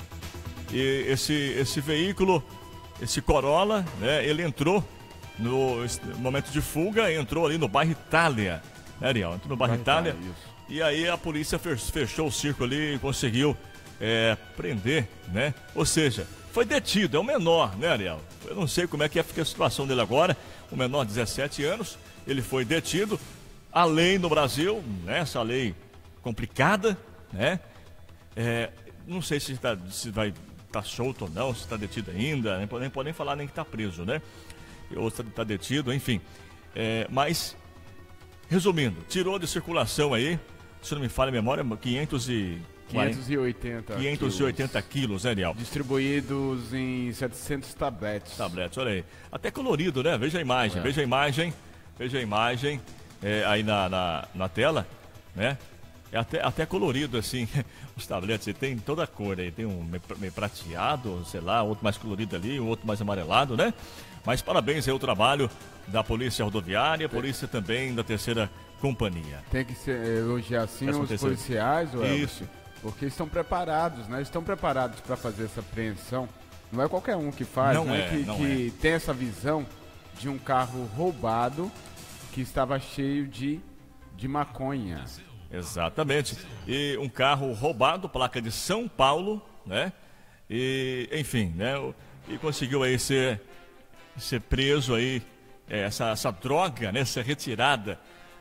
E esse, esse veículo, esse Corolla, né, ele entrou no momento de fuga, entrou ali no bairro Itália, né, Ariel? Entrou no bairro Itália, e aí a polícia fechou o circo ali e conseguiu é, prender, né? Ou seja, foi detido, é o menor, né, Ariel? Eu não sei como é que fica a situação dele agora, o menor de dezessete anos, ele foi detido. A lei no Brasil, né, essa lei complicada, né? É, não sei se, tá, se vai estar tá solto ou não, se está detido ainda, nem podem, podem falar nem que está preso, né? Ou se está detido, enfim. É, mas, resumindo, tirou de circulação aí, se não me falha a memória, quinhentos e... quinhentos e oitenta quinhentos e oitenta quilos, né, Ariel? Distribuídos em setecentos tabletes. Tabletes, olha aí. Até colorido, né? Veja a imagem, é. veja a imagem, veja a imagem é, aí na, na, na tela, né? É até, até colorido, assim, os tabletes, ele tem toda a cor aí, tem um meio prateado, sei lá, outro mais colorido ali, o outro mais amarelado, né? Mas parabéns aí ao trabalho da Polícia Rodoviária, polícia também da terceira companhia. Tem que ser, elogiar sim os terceira. policiais, ué, isso, porque estão preparados, né? Estão preparados para fazer essa apreensão. Não é qualquer um que faz, não né? É, que não que é. tem essa visão de um carro roubado que estava cheio de, de maconha. Exatamente. E um carro roubado, placa de São Paulo, né? E, enfim, né? E conseguiu aí ser, ser preso aí, é, essa, essa droga, né? Ser retirada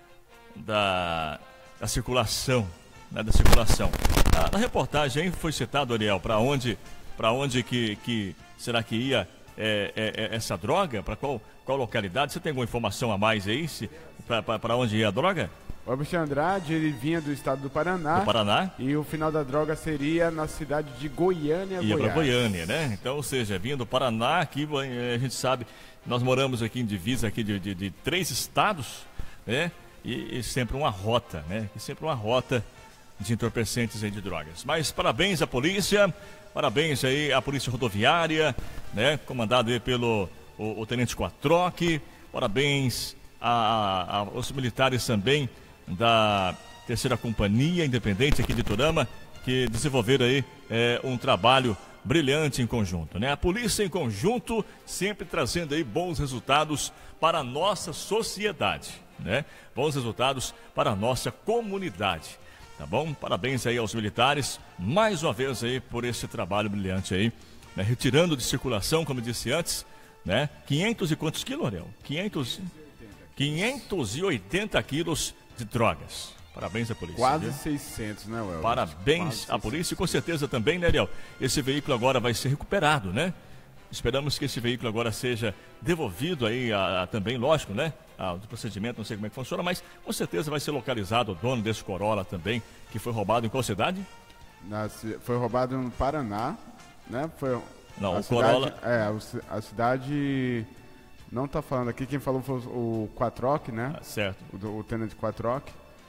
da, da circulação, né? Da circulação. Na, na reportagem foi citado, Ariel, para onde para onde que, que será que ia é, é, é, essa droga? Para qual, qual localidade? Você tem alguma informação a mais aí? Para onde ia a droga? O Alexandre Andrade, ele vinha do estado do Paraná. Do Paraná. E o final da droga seria na cidade de Goiânia, Ia Goiás. para Goiânia, né? Então, ou seja, vinha do Paraná, aqui a gente sabe, nós moramos aqui em divisa aqui de, de, de três estados, né? E, e sempre uma rota, né? E sempre uma rota de entorpecentes e de drogas. Mas parabéns à polícia, parabéns aí à Polícia Rodoviária, né? Comandado aí pelo o, o Tenente Quatroc, parabéns a, a, aos militares também da Terceira Companhia Independente aqui de Iturama, que desenvolveram aí é, um trabalho brilhante em conjunto, né? A polícia em conjunto sempre trazendo aí bons resultados para a nossa sociedade, né? Bons resultados para a nossa comunidade, tá bom? Parabéns aí aos militares, mais uma vez aí por esse trabalho brilhante aí, né? Retirando de circulação, como eu disse antes, né? quinhentos e quantos quilos, Ariel? quinhentos, quinhentos e oitenta quilos de drogas. Parabéns à polícia. Quase viu? seiscentos, né, Welber? Parabéns à polícia e com certeza também, né, Ariel? Esse veículo agora vai ser recuperado, né? Esperamos que esse veículo agora seja devolvido aí a, a, também, lógico, né? Ao procedimento, não sei como é que funciona, mas com certeza vai ser localizado o dono desse Corolla também, que foi roubado em qual cidade? Na, foi roubado no Paraná, né? Foi não, a o cidade, Corolla... É, a cidade... Não tá falando aqui, quem falou foi o Quatroc, né? Ah, certo. O, o tenente Quatroc.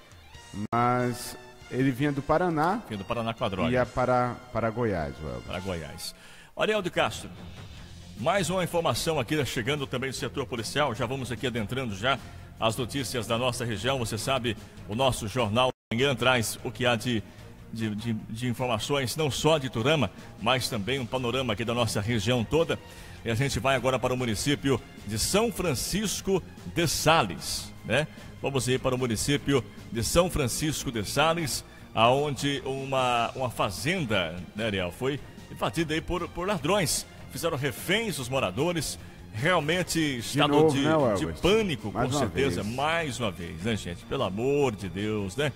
Mas ele vinha do Paraná. Vinha do Paraná com a droga. E ia para, para Goiás, Welber. Para Goiás. Ariel de Castro, mais uma informação aqui chegando também do setor policial. Já vamos aqui adentrando já as notícias da nossa região. Você sabe, o nosso Jornal da Manhã traz o que há de, de, de, de informações, não só de Iturama, mas também um panorama aqui da nossa região toda. E a gente vai agora para o município de São Francisco de Sales, né? Vamos ir para o município de São Francisco de Sales, aonde uma, uma fazenda, né, Ariel, foi invadida aí por, por ladrões. Fizeram reféns os moradores, realmente estado de, novo, de, né, de pânico, mais com certeza, vez. mais uma vez, né, gente? Pelo amor de Deus, né?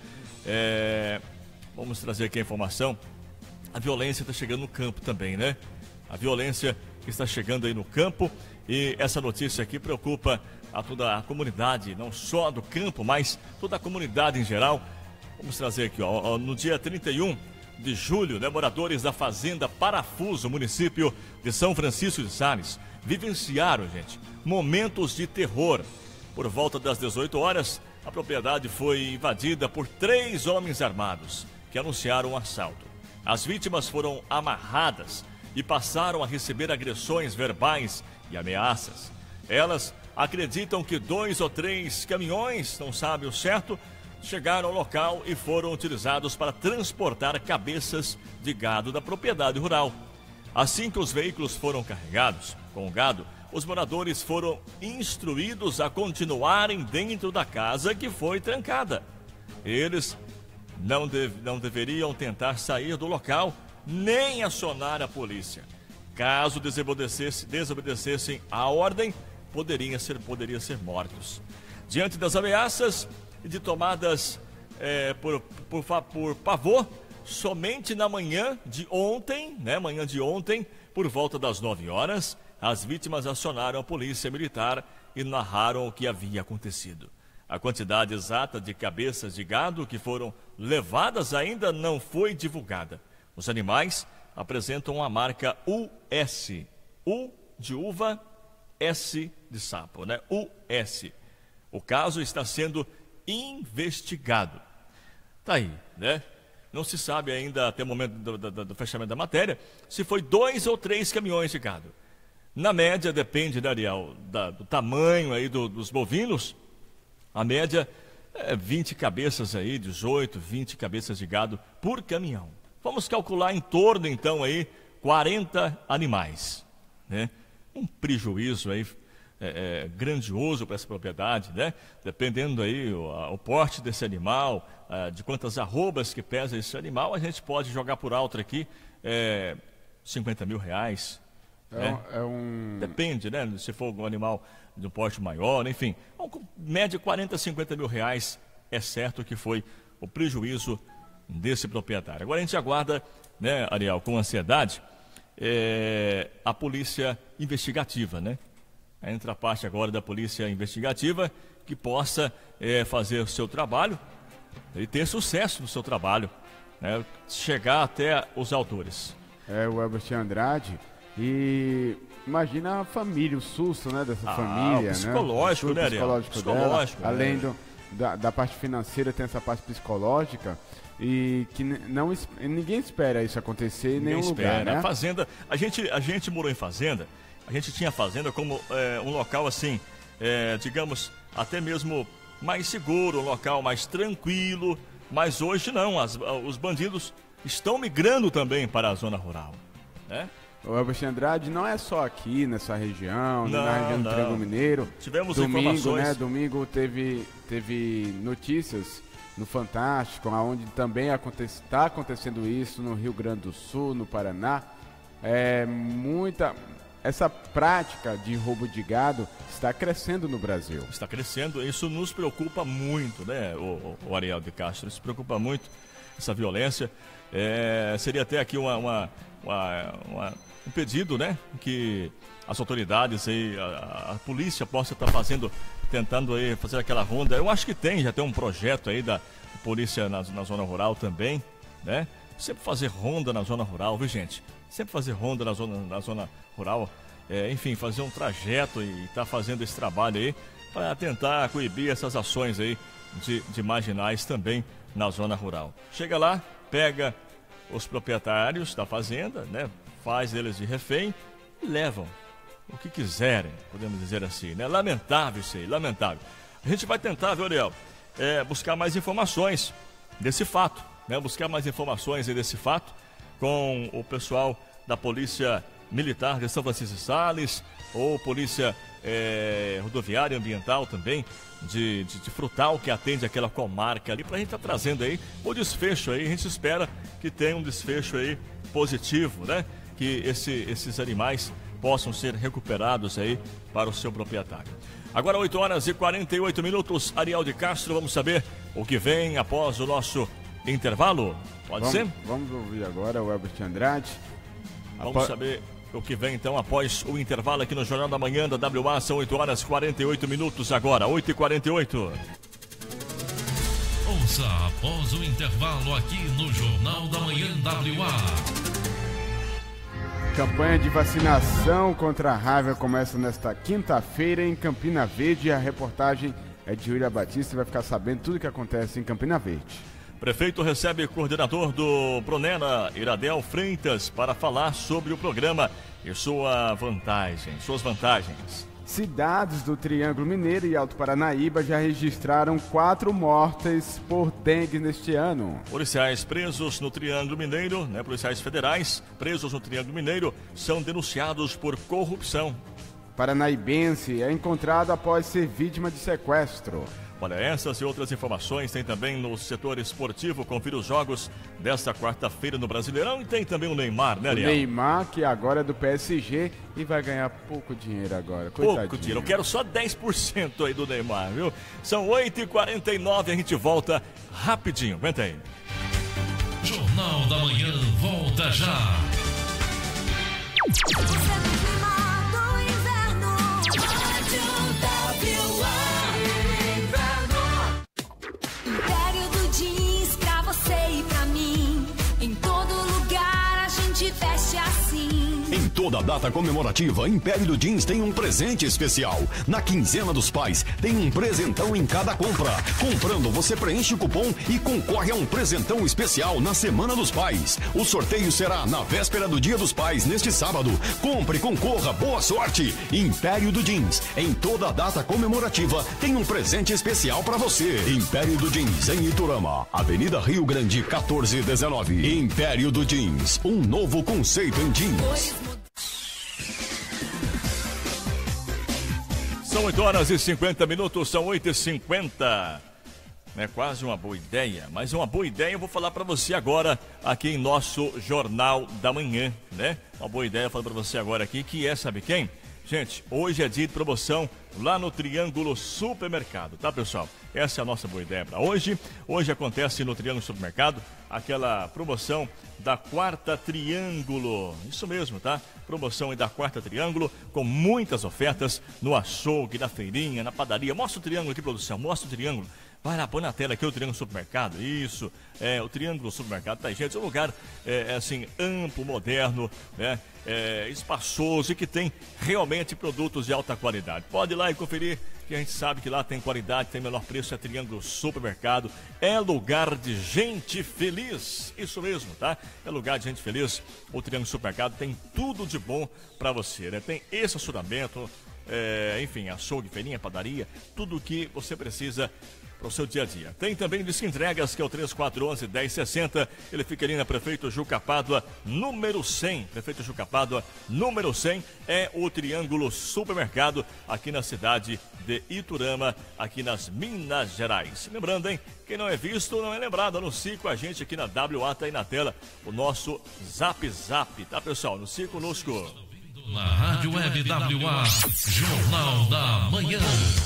É, vamos trazer aqui a informação. A violência está chegando no campo também, né? A violência que está chegando aí no campo, e essa notícia aqui preocupa a toda a comunidade, não só do campo, mas toda a comunidade em geral. Vamos trazer aqui, ó, no dia trinta e um de julho, né, moradores da fazenda Parafuso, município de São Francisco de Sales, vivenciaram, gente, momentos de terror. Por volta das dezoito horas, a propriedade foi invadida por três homens armados que anunciaram um assalto. As vítimas foram amarradas e passaram a receber agressões verbais e ameaças. Elas acreditam que dois ou três caminhões, não sabem o certo, chegaram ao local e foram utilizados para transportar cabeças de gado da propriedade rural. Assim que os veículos foram carregados com o gado, os moradores foram instruídos a continuarem dentro da casa que foi trancada. Eles não, deve, não deveriam tentar sair do local nem acionar a polícia. Caso desobedecesse, desobedecessem a ordem, poderiam ser, poderiam ser mortos. Diante das ameaças e de tomadas é, por, por, por pavor, somente na manhã de ontem, né, manhã de ontem, por volta das nove horas, as vítimas acionaram a polícia militar e narraram o que havia acontecido. A quantidade exata de cabeças de gado que foram levadas ainda não foi divulgada. Os animais apresentam a marca U S. U de uva, S de sapo, né? U S. O caso está sendo investigado. Tá aí, né? Não se sabe ainda, até o momento do, do, do fechamento da matéria, se foi dois ou três caminhões de gado. Na média, depende, né, Ariel, da, do tamanho aí do, dos bovinos, a média é vinte cabeças aí, dezoito, vinte cabeças de gado por caminhão. Vamos calcular em torno, então, aí, quarenta animais, né? Um prejuízo aí é, é, grandioso para essa propriedade, né? Dependendo aí o, a, o porte desse animal, a, de quantas arrobas que pesa esse animal, a gente pode jogar por alto aqui é, cinquenta mil reais. É, né? um, é um... Depende, né? Se for um animal de um porte maior, enfim. Média quarenta, cinquenta mil reais, é certo que foi o prejuízo desse proprietário. Agora a gente aguarda, né, Ariel, com ansiedade, é, a polícia investigativa, né? Entra a parte agora da polícia investigativa que possa é, fazer o seu trabalho e ter sucesso no seu trabalho, né? Chegar até os autores. É, o Elbert Andrade, e imagina a família, o susto, né, dessa ah, família, o psicológico, né? né, O psicológico, psicológico dela, né? além do, da, da parte financeira, tem essa parte psicológica, e que não, ninguém espera isso acontecer em nenhum espera. lugar, né? A fazenda, a gente, a gente morou em fazenda, a gente tinha a fazenda como é, um local assim, é, digamos, até mesmo mais seguro, um local mais tranquilo, mas hoje não, as, os bandidos estão migrando também para a zona rural, né? O Elbert Andrade não é só aqui nessa região, não, na região do Triângulo Mineiro. Tivemos domingo, informações. né? Domingo teve, teve notícias no Fantástico, onde também está acontece, acontecendo isso no Rio Grande do Sul, no Paraná. É muita. Essa prática de roubo de gado está crescendo no Brasil. Está crescendo, isso nos preocupa muito, né, o, o Ariel de Castro, isso preocupa muito, essa violência. É, seria até aqui uma, uma, uma, uma, um pedido, né, que as autoridades, aí, a, a polícia possa estar fazendo, tentando aí fazer aquela ronda. Eu acho que tem, já tem um projeto aí da polícia na, na zona rural também, né? Sempre fazer ronda na zona rural, viu, gente? Sempre fazer ronda na zona, na zona rural, é, enfim, fazer um trajeto e estar tá fazendo esse trabalho aí para tentar coibir essas ações aí de, de marginais também na zona rural. Chega lá, pega os proprietários da fazenda, né? Faz eles de refém e levam o que quiserem, podemos dizer assim, né? Lamentável isso aí, lamentável. A gente vai tentar, viu, Ariel, é, buscar mais informações desse fato, né? Buscar mais informações aí desse fato com o pessoal da Polícia Militar de São Francisco de Sales, ou Polícia é, Rodoviária Ambiental também, de, de, de Frutal, que atende aquela comarca ali, para a gente estar tá trazendo aí o desfecho aí. A gente espera que tenha um desfecho aí positivo, né? Que esse, esses animais possam ser recuperados aí para o seu proprietário. Agora oito horas e quarenta e oito minutos, Ariel de Castro, vamos saber o que vem após o nosso intervalo? Pode vamos, ser? Vamos ouvir agora o Elbert Andrade. Vamos Apo... saber o que vem então após o intervalo aqui no Jornal da Manhã da W A. São oito horas e quarenta e oito minutos agora, oito e quarenta e oito. Ouça após o intervalo aqui no Jornal da Manhã W A. Campanha de vacinação contra a raiva começa nesta quinta-feira em Campina Verde. A reportagem é de Júlia Batista e vai ficar sabendo tudo o que acontece em Campina Verde. Prefeito recebe coordenador do Pronera, Iradel Freitas, para falar sobre o programa e sua vantagem, suas vantagens. Cidades do Triângulo Mineiro e Alto Paranaíba já registraram quatro mortes por dengue neste ano. Policiais presos no Triângulo Mineiro, né, policiais federais presos no Triângulo Mineiro, são denunciados por corrupção. Paranaíbense é encontrado após ser vítima de sequestro. Olha, essas e outras informações tem também no setor esportivo. Confira os jogos desta quarta-feira no Brasileirão. E tem também o Neymar, né, Ariel? O Neymar, que agora é do P S G e vai ganhar pouco dinheiro agora. Coitadinho. Pouco dinheiro. Eu quero só dez por cento aí do Neymar, viu? São oito e quarenta e nove, a gente volta rapidinho. Aguenta aí. Jornal da Manhã volta já. Império do jeans pra você e pra mim. Em todo lugar a gente veste assim. Em toda data comemorativa, Império do Jeans tem um presente especial. Na quinzena dos pais, tem um presentão em cada compra. Comprando, você preenche o cupom e concorre a um presentão especial na Semana dos Pais. O sorteio será na véspera do Dia dos Pais, neste sábado. Compre, concorra, boa sorte! Império do Jeans. Em toda data comemorativa, tem um presente especial para você. Império do Jeans, em Iturama, Avenida Rio Grande, quatorze dezenove. Império do Jeans, um novo conceito em jeans. São oito horas e cinquenta minutos, são oito e cinquenta. É quase uma boa ideia, mas uma boa ideia eu vou falar para você agora aqui em nosso Jornal da Manhã, né? Uma boa ideia eu falo para você agora aqui, que é, sabe quem? Gente, hoje é dia de promoção lá no Triângulo Supermercado, tá, pessoal? Essa é a nossa boa ideia para hoje. Hoje acontece no Triângulo Supermercado aquela promoção da Quarta Triângulo. Isso mesmo, tá? Promoção da Quarta Triângulo com muitas ofertas no açougue, na feirinha, na padaria. Mostra o triângulo aqui, produção. Mostra o triângulo. Vai lá, põe na tela aqui o Triângulo Supermercado. Isso, é, o Triângulo Supermercado, tá, gente? É um lugar, é, é, assim, amplo, moderno, né? É, espaçoso e que tem realmente produtos de alta qualidade. Pode ir lá e conferir, que a gente sabe que lá tem qualidade, tem menor preço, é Triângulo Supermercado. É lugar de gente feliz. Isso mesmo, tá? É lugar de gente feliz. O Triângulo Supermercado tem tudo de bom para você, né? Tem estacionamento, é, enfim, açougue, feirinha, padaria, tudo o que você precisa para o seu dia a dia. Tem também Disque Entregas, que é o três quatro um um, dez sessenta. Ele fica ali na Prefeito Juca Pádua, número cem. Prefeito Juca Pádua, número cem, é o Triângulo Supermercado, aqui na cidade de Iturama, aqui nas Minas Gerais. Lembrando, hein? Quem não é visto, não é lembrado. Anuncie com a gente aqui na W A, tá aí na tela, o nosso Zap Zap, tá, pessoal? Anuncie conosco. Na Rádio Web W A, Jornal da Manhã.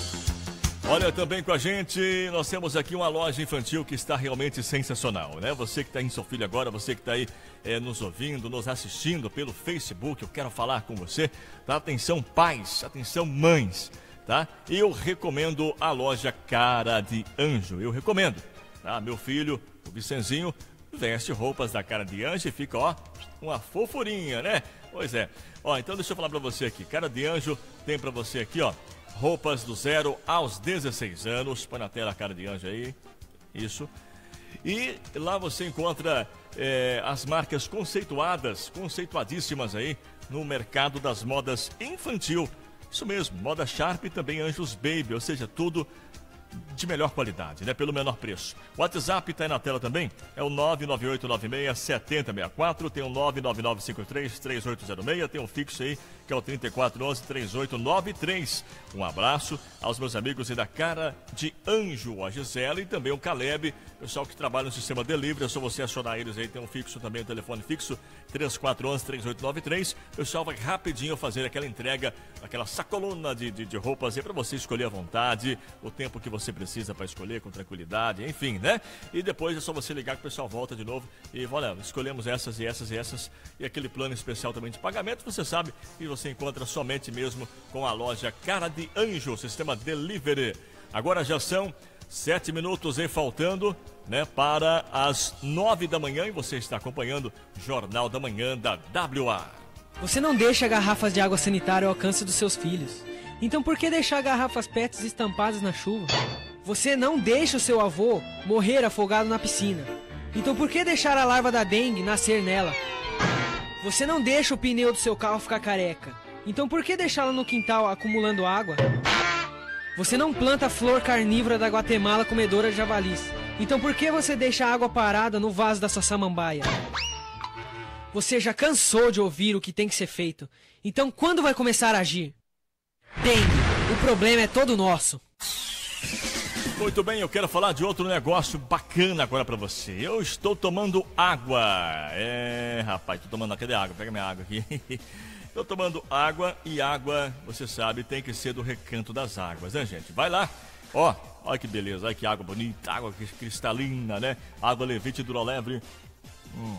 Olha, também com a gente, nós temos aqui uma loja infantil que está realmente sensacional, né? Você que está em seu filho agora, você que está aí é, nos ouvindo, nos assistindo pelo Facebook, eu quero falar com você, tá? Atenção pais, atenção mães, tá? Eu recomendo a loja Cara de Anjo, eu recomendo, tá? Meu filho, o Vicenzinho, veste roupas da Cara de Anjo e fica, ó, uma fofurinha, né? Pois é. Ó, então deixa eu falar pra você aqui, Cara de Anjo tem pra você aqui, ó, roupas do zero aos dezesseis anos. Põe na tela a Cara de Anjo aí. Isso. E lá você encontra é, as marcas conceituadas, conceituadíssimas aí no mercado das modas infantil. Isso mesmo, moda Sharp e também Anjos Baby, ou seja, tudo de melhor qualidade, né? Pelo menor preço. O WhatsApp tá aí na tela também, é o nove nove oito nove seis sete zero seis quatro, tem o nove nove nove cinco três três oito zero seis, tem um fixo aí que é o trinta e quatro onze, trinta e oito noventa e três. Um abraço aos meus amigos aí da Cara de Anjo, a Gisele e também o Caleb, pessoal que trabalha no sistema delivery, é só você acionar eles aí, tem um fixo também, o um telefone fixo, trinta e quatro onze, trinta e oito noventa e três. O pessoal vai rapidinho fazer aquela entrega, aquela sacolona de, de, de roupas aí para você escolher à vontade, o tempo que você precisa para escolher com tranquilidade, enfim, né? E depois é só você ligar que o pessoal volta de novo e, olha, escolhemos essas e essas e essas e aquele plano especial também de pagamento, você sabe, e você encontra somente mesmo com a loja Cara de Anjo, sistema delivery. Agora já são sete minutos aí faltando, né, para as nove da manhã e você está acompanhando o Jornal da Manhã da W A. Você não deixa garrafas de água sanitária ao alcance dos seus filhos. Então por que deixar garrafas P E Ts estampadas na chuva? Você não deixa o seu avô morrer afogado na piscina. Então por que deixar a larva da dengue nascer nela? Você não deixa o pneu do seu carro ficar careca. Então por que deixá-la no quintal acumulando água? Você não planta a flor carnívora da Guatemala comedora de javalis. Então por que você deixa a água parada no vaso da sua samambaia? Você já cansou de ouvir o que tem que ser feito. Então quando vai começar a agir? Dengue, o problema é todo nosso. Muito bem, eu quero falar de outro negócio bacana agora pra você. Eu estou tomando água. É, rapaz, tô tomando... Cadê a água? Pega minha água aqui. Tô tomando água e água, você sabe, tem que ser do Recanto das Águas, né, gente? Vai lá. Ó, olha que beleza, olha que água bonita, água cristalina, né? Água Levite Duroleve. Hum.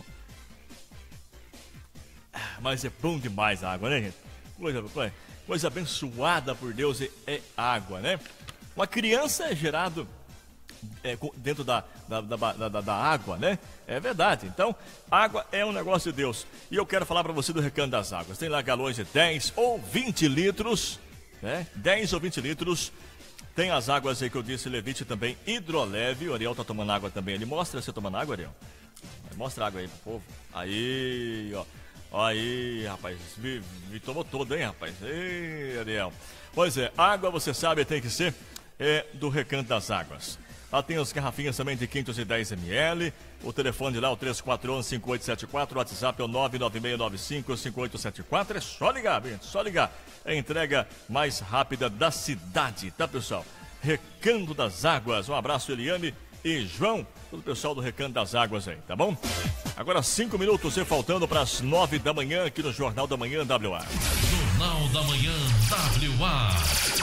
Mas é bom demais a água, né, gente? Coisa, coisa abençoada por Deus é, é água, né? Uma criança é gerado é, dentro da, da, da, da, da água, né? É verdade. Então, água é um negócio de Deus. E eu quero falar para você do Recanto das Águas. Tem lá galões de dez ou vinte litros, né? dez ou vinte litros. Tem as águas aí que eu disse, Levite também, Hidroleve. O Ariel tá tomando água também. Ele mostra você tomando água, Ariel? Mostra a água aí pro povo. Aí, ó. Aí, rapaz, me, me tomou todo, hein, rapaz? Ei, Ariel. Pois é, água, você sabe, tem que ser é, do Recanto das Águas. Lá tem as garrafinhas também de quinhentos e dez mililitros. O telefone lá é o três quatro um, cinco oito sete quatro. O WhatsApp é o nove nove seis nove cinco, cinco oito sete quatro. É só ligar, gente, só ligar. É a entrega mais rápida da cidade, tá, pessoal? Recanto das Águas. Um abraço, Eliane e João, todo o pessoal do Recanto das Águas aí, tá bom? Agora cinco minutos e faltando para as nove da manhã aqui no Jornal da Manhã W A. Jornal da Manhã W A.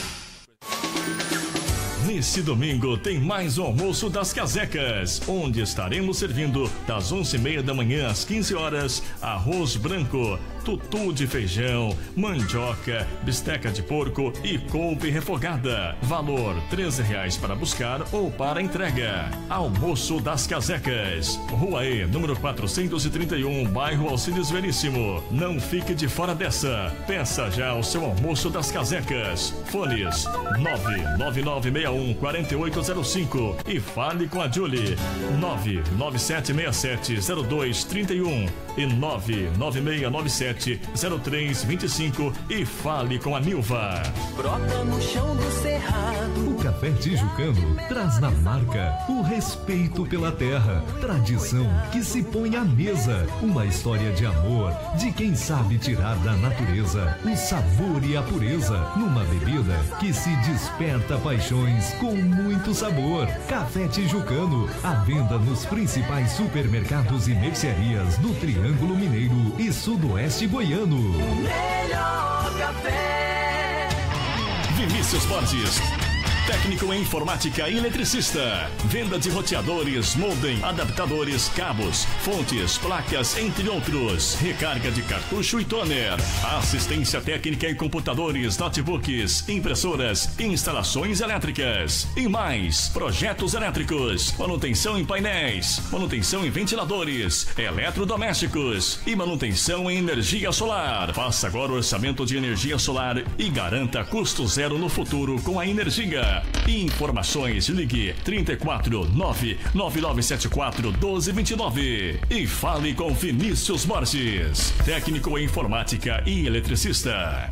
Nesse domingo tem mais o Almoço das Casecas, onde estaremos servindo das onze e meia da manhã às quinze horas, arroz branco, tutu de feijão, mandioca, bisteca de porco e couve refogada. Valor treze reais para buscar ou para entrega. Almoço das Casecas, Rua E, número quatrocentos e trinta e um, bairro Alcides Veríssimo. Não fique de fora dessa. Peça já o seu Almoço das Casecas. Fones nove nove nove seis um quatro oito zero cinco e fale com a Julie. nove nove sete seis sete zero dois três um e nove nove seis nove sete zero três dois cinco e fale com a Nilva. Brota no chão do cerrado. O Café Tijucano traz na marca o respeito pela terra, tradição que se põe à mesa, uma história de amor de quem sabe tirar da natureza o sabor e a pureza numa bebida que se desperta paixões com muito sabor. Café Tijucano, à venda nos principais supermercados e mercearias do Triângulo Mineiro e Sudoeste Goiano. O melhor café. Vinícius Borges, técnico em informática e eletricista. Venda de roteadores, modem, adaptadores, cabos, fontes, placas, entre outros. Recarga de cartucho e toner. Assistência técnica em computadores, notebooks, impressoras, instalações elétricas. E mais, projetos elétricos, manutenção em painéis, manutenção em ventiladores, eletrodomésticos e manutenção em energia solar. Faça agora o orçamento de energia solar e garanta custo zero no futuro com a Energia. Informações, ligue trinta e quatro, nove nove nove sete quatro, um dois dois nove e fale com Vinícius Borges, técnico em informática e eletricista.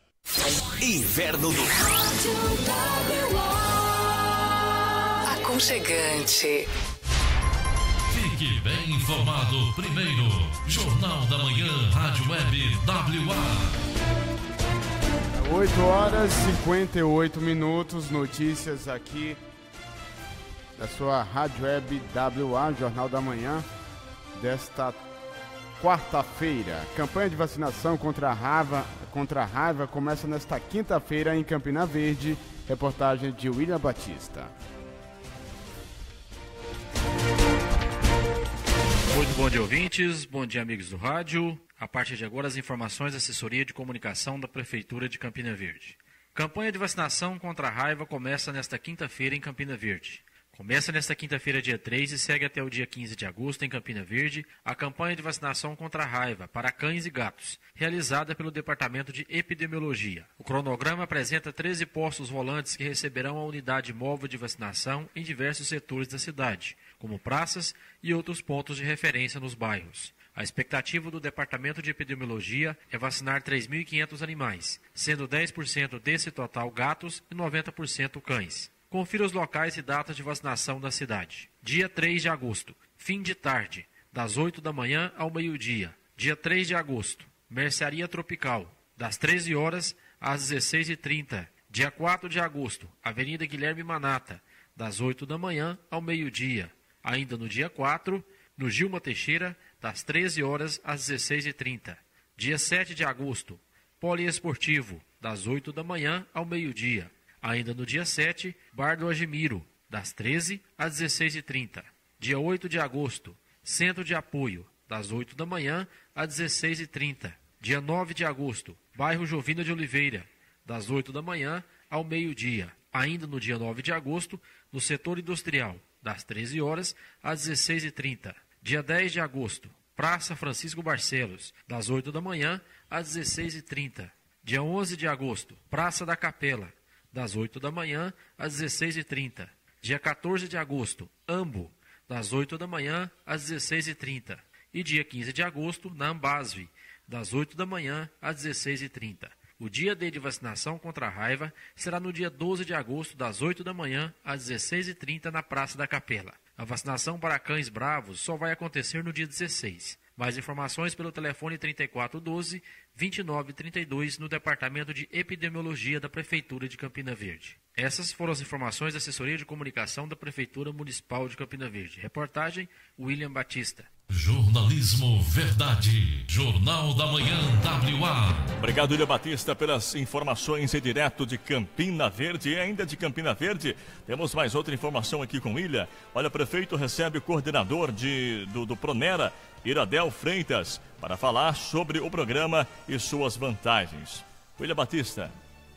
Inverno do aconchegante. Fique bem informado primeiro. Jornal da Manhã, Rádio Web W A. oito horas e cinquenta e oito minutos, notícias aqui da sua Rádio Web W A, Jornal da Manhã, desta quarta-feira. Campanha de vacinação contra a raiva, contra a raiva começa nesta quinta-feira em Campina Verde. Reportagem de William Batista. Muito bom dia, ouvintes. Bom dia, amigos do rádio. A partir de agora, as informações da Assessoria de Comunicação da Prefeitura de Campina Verde. Campanha de vacinação contra a raiva começa nesta quinta-feira em Campina Verde. Começa nesta quinta-feira, dia três, e segue até o dia quinze de agosto em Campina Verde a campanha de vacinação contra a raiva para cães e gatos, realizada pelo Departamento de Epidemiologia. O cronograma apresenta treze postos volantes que receberão a unidade móvel de vacinação em diversos setores da cidade, como praças e outros pontos de referência nos bairros. A expectativa do Departamento de Epidemiologia é vacinar três mil e quinhentos animais, sendo dez por cento desse total gatos e noventa por cento cães. Confira os locais e datas de vacinação da cidade. Dia três de agosto, fim de tarde, das oito da manhã ao meio-dia. Dia três de agosto, Mercearia Tropical, das treze horas às dezesseis e trinta. Dia quatro de agosto, Avenida Guilherme Manata, das oito da manhã ao meio-dia. Ainda no dia quatro, no Gilma Teixeira, das treze horas às dezesseis e trinta. Dia sete de agosto, Poliesportivo, das oito da manhã ao meio-dia. Ainda no dia sete, Bar do Agimiro, das treze às dezesseis e trinta. Dia oito de agosto, Centro de Apoio, das oito da manhã às dezesseis e trinta. Dia nove de agosto, Bairro Jovina de Oliveira, das oito da manhã ao meio-dia. Ainda no dia nove de agosto, no Setor Industrial, das treze horas às dezesseis e trinta. Dia dez de agosto, Praça Francisco Barcelos, das oito da manhã às dezesseis e trinta. Dia onze de agosto, Praça da Capela, das oito da manhã às dezesseis e trinta. Dia quatorze de agosto, Ambo, das oito da manhã às dezesseis e trinta. E dia quinze de agosto, na Ambasve, das oito da manhã às dezesseis e trinta. O dia D de vacinação contra a raiva será no dia doze de agosto, das oito da manhã às dezesseis e trinta, na Praça da Capela. A vacinação para cães bravos só vai acontecer no dia dezesseis. Mais informações pelo telefone trinta e quatro doze, vinte e nove trinta e dois no Departamento de Epidemiologia da Prefeitura de Campina Verde. Essas foram as informações da Assessoria de Comunicação da Prefeitura Municipal de Campina Verde. Reportagem William Batista. Jornalismo Verdade. Jornal da Manhã W A. Obrigado, William Batista, pelas informações em direto de Campina Verde. E ainda de Campina Verde, temos mais outra informação aqui com William. Olha, o prefeito recebe o coordenador de, do, do Pronera, Iradel Freitas, para falar sobre o programa e suas vantagens. William Batista.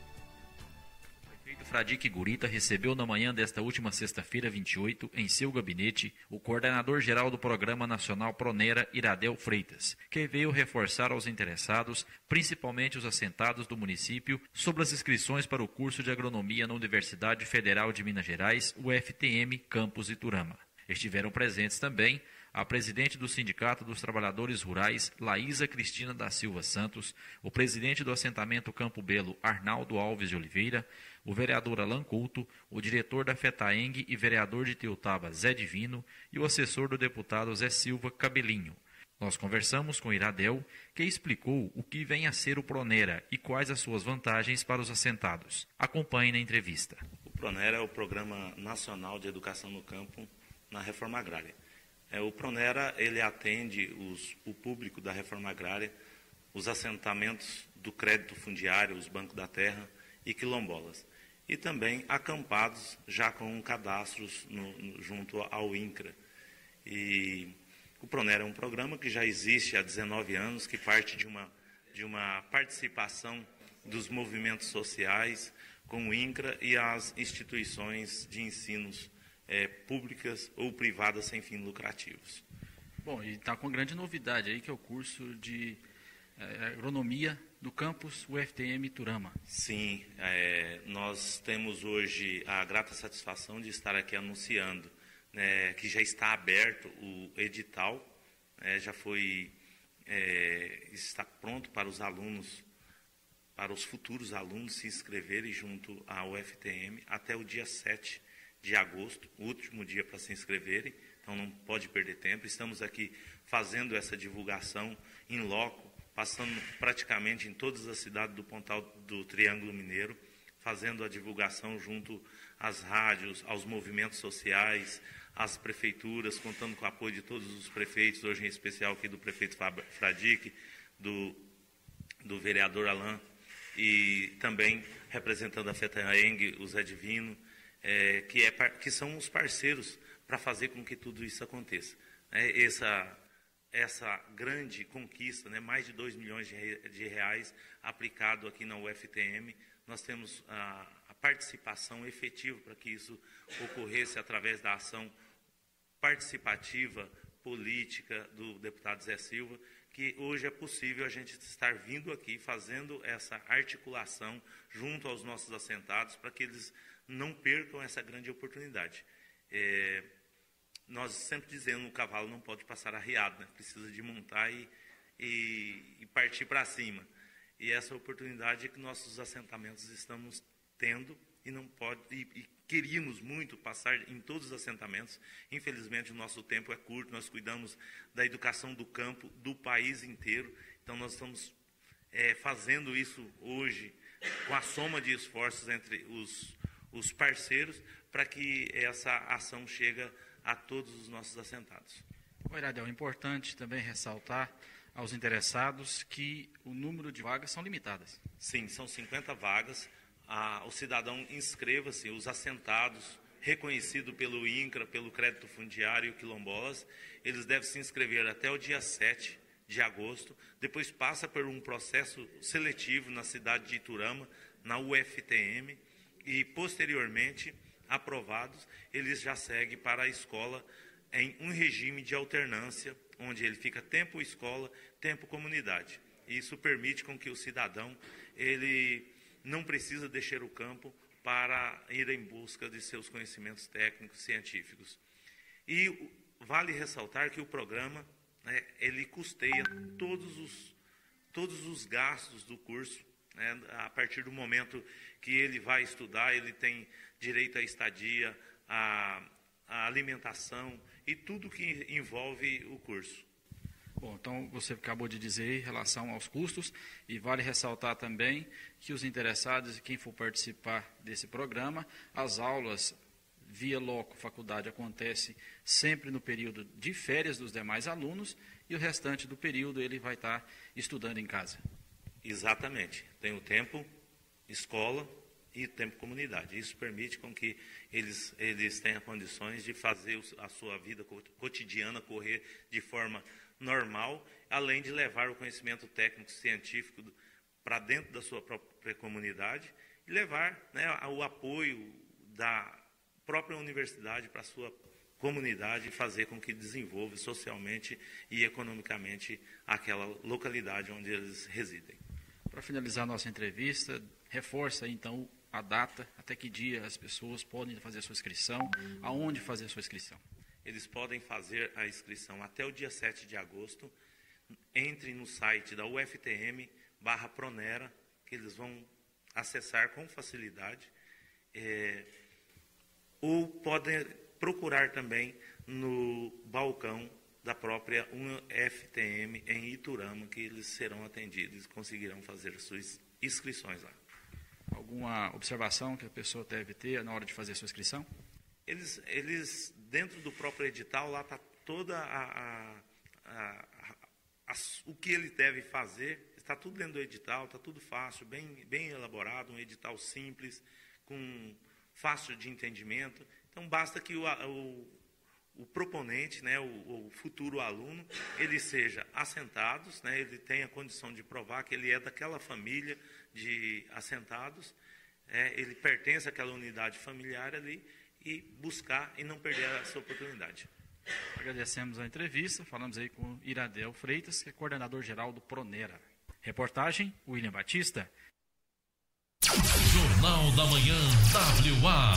Fradique Gurita recebeu na manhã desta última sexta-feira, vinte e oito, em seu gabinete, o coordenador-geral do Programa Nacional Pronera, Iradel Freitas, que veio reforçar aos interessados, principalmente os assentados do município, sobre as inscrições para o curso de agronomia na Universidade Federal de Minas Gerais, U F T M, campus Iturama. Estiveram presentes também a presidente do Sindicato dos Trabalhadores Rurais, Laísa Cristina da Silva Santos, o presidente do assentamento Campo Belo, Arnaldo Alves de Oliveira, o vereador Alan Couto, o diretor da FETAENG e vereador de Teutaba, Zé Divino, e o assessor do deputado Zé Silva Cabelinho. Nós conversamos com Iradel, que explicou o que vem a ser o Pronera e quais as suas vantagens para os assentados. Acompanhe na entrevista. O Pronera é o Programa Nacional de Educação no Campo na Reforma Agrária. É, o Pronera ele atende os, o público da Reforma Agrária, os assentamentos do crédito fundiário, os bancos da terra e quilombolas. E também acampados já com cadastros no, no, junto ao INCRA. E o Pronera é um programa que já existe há dezenove anos, que parte de uma, de uma participação dos movimentos sociais com o INCRA e as instituições de ensinos é, públicas ou privadas sem fins lucrativos. Bom, e está com grande novidade aí, que é o curso de é, agronomia do campus U F T M Iturama. Sim, é, nós temos hoje a grata satisfação de estar aqui anunciando, né, que já está aberto o edital, é, já foi, é, está pronto para os alunos, para os futuros alunos se inscreverem junto à U F T M até o dia sete de agosto, o último dia para se inscreverem, então não pode perder tempo. Estamos aqui fazendo essa divulgação em loco, passando praticamente em todas as cidades do Pontal do Triângulo Mineiro, fazendo a divulgação junto às rádios, aos movimentos sociais, às prefeituras, contando com o apoio de todos os prefeitos, hoje em especial aqui do prefeito Fradique, do, do vereador Alain, e também representando a FETAENG, o Zé Divino, é, que, é, que são os parceiros para fazer com que tudo isso aconteça. É, essa... essa grande conquista, né, mais de dois milhões de reais aplicado aqui na U F T M, nós temos a, a participação efetiva para que isso ocorresse através da ação participativa, política do deputado Zé Silva, que hoje é possível a gente estar vindo aqui fazendo essa articulação junto aos nossos assentados para que eles não percam essa grande oportunidade. É, Nós sempre dizemos que o cavalo não pode passar arriado, né? Precisa de montar e, e, e partir para cima. E essa oportunidade que nossos assentamentos estamos tendo e não pode e, e queríamos muito passar em todos os assentamentos. Infelizmente o nosso tempo é curto, nós cuidamos da educação do campo do país inteiro. Então nós estamos é, fazendo isso hoje com a soma de esforços entre os, os parceiros para que essa ação chegue a todos os nossos assentados. O Iradel, é importante também ressaltar aos interessados que o número de vagas são limitadas. Sim, são cinquenta vagas. Ah, o cidadão inscreva-se, os assentados, reconhecido pelo INCRA, pelo crédito fundiário quilombolas, eles devem se inscrever até o dia sete de agosto, depois passa por um processo seletivo na cidade de Iturama, na U F T M, e posteriormente aprovados, eles já seguem para a escola em um regime de alternância, onde ele fica tempo escola, tempo comunidade. Isso permite com que o cidadão ele não precisa deixar o campo para ir em busca de seus conhecimentos técnicos, científicos. E vale ressaltar que o programa, né, ele custeia todos os, todos os gastos do curso, né, a partir do momento que ele vai estudar, ele tem direito à estadia, à, à alimentação e tudo que envolve o curso. Bom, então você acabou de dizer em relação aos custos, e vale ressaltar também que os interessados e quem for participar desse programa, as aulas via loco faculdade acontece sempre no período de férias dos demais alunos e o restante do período ele vai estar estudando em casa. Exatamente. Tem o tempo escola e o tempo comunidade. Isso permite com que eles, eles tenham condições de fazer a sua vida cotidiana correr de forma normal, além de levar o conhecimento técnico científico para dentro da sua própria comunidade e levar, né, o apoio da própria universidade para a sua comunidade e fazer com que desenvolva socialmente e economicamente aquela localidade onde eles residem. Para finalizar a nossa entrevista, reforça então a data, até que dia as pessoas podem fazer a sua inscrição, aonde fazer a sua inscrição. Eles podem fazer a inscrição até o dia sete de agosto, entrem no site da U F T M barra Pronera, que eles vão acessar com facilidade, é, ou podem procurar também no balcão da própria U F T M em Iturama, que eles serão atendidos e conseguirão fazer suas inscrições lá. Alguma observação que a pessoa deve ter na hora de fazer a sua inscrição? Eles, eles dentro do próprio edital, lá está toda a, a, a, a, o que ele deve fazer, está tudo dentro do edital, está tudo fácil, bem, bem elaborado, um edital simples, com fácil de entendimento. Então, basta que o, o, o proponente, né, o, o futuro aluno, ele seja assentado, né, ele tenha a condição de provar que ele é daquela família de assentados, é, ele pertence àquela unidade familiar ali, e buscar e não perder essa oportunidade. Agradecemos a entrevista, falamos aí com Iradel Freitas, que é coordenador-geral do Pronera. Reportagem, William Batista. Jornal da Manhã W A.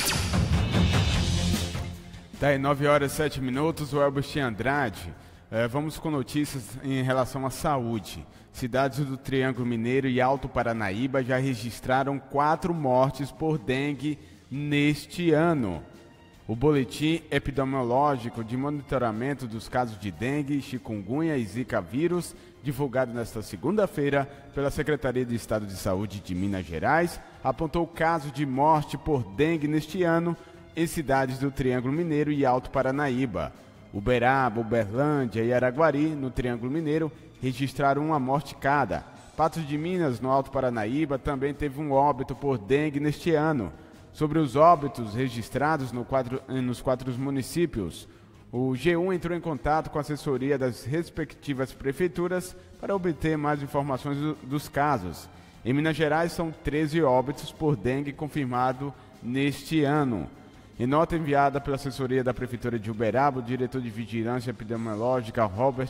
Tá aí, nove horas e sete minutos, o Elbert Andrade. É, vamos com notícias em relação à saúde. Cidades do Triângulo Mineiro e Alto Paranaíba já registraram quatro mortes por dengue neste ano. O boletim epidemiológico de monitoramento dos casos de dengue, chikungunya e zika vírus, divulgado nesta segunda-feira pela Secretaria de Estado de Saúde de Minas Gerais, apontou o caso de morte por dengue neste ano em cidades do Triângulo Mineiro e Alto Paranaíba. Uberaba, Uberlândia e Araguari, no Triângulo Mineiro, registraram uma morte cada. Patos de Minas, no Alto Paranaíba, também teve um óbito por dengue neste ano. Sobre os óbitos registrados no quadro, nos quatro municípios, o G um entrou em contato com a assessoria das respectivas prefeituras para obter mais informações do, dos casos. Em Minas Gerais, são treze óbitos por dengue confirmado neste ano. Em nota enviada pela assessoria da Prefeitura de Uberaba, o diretor de Vigilância Epidemiológica, Robert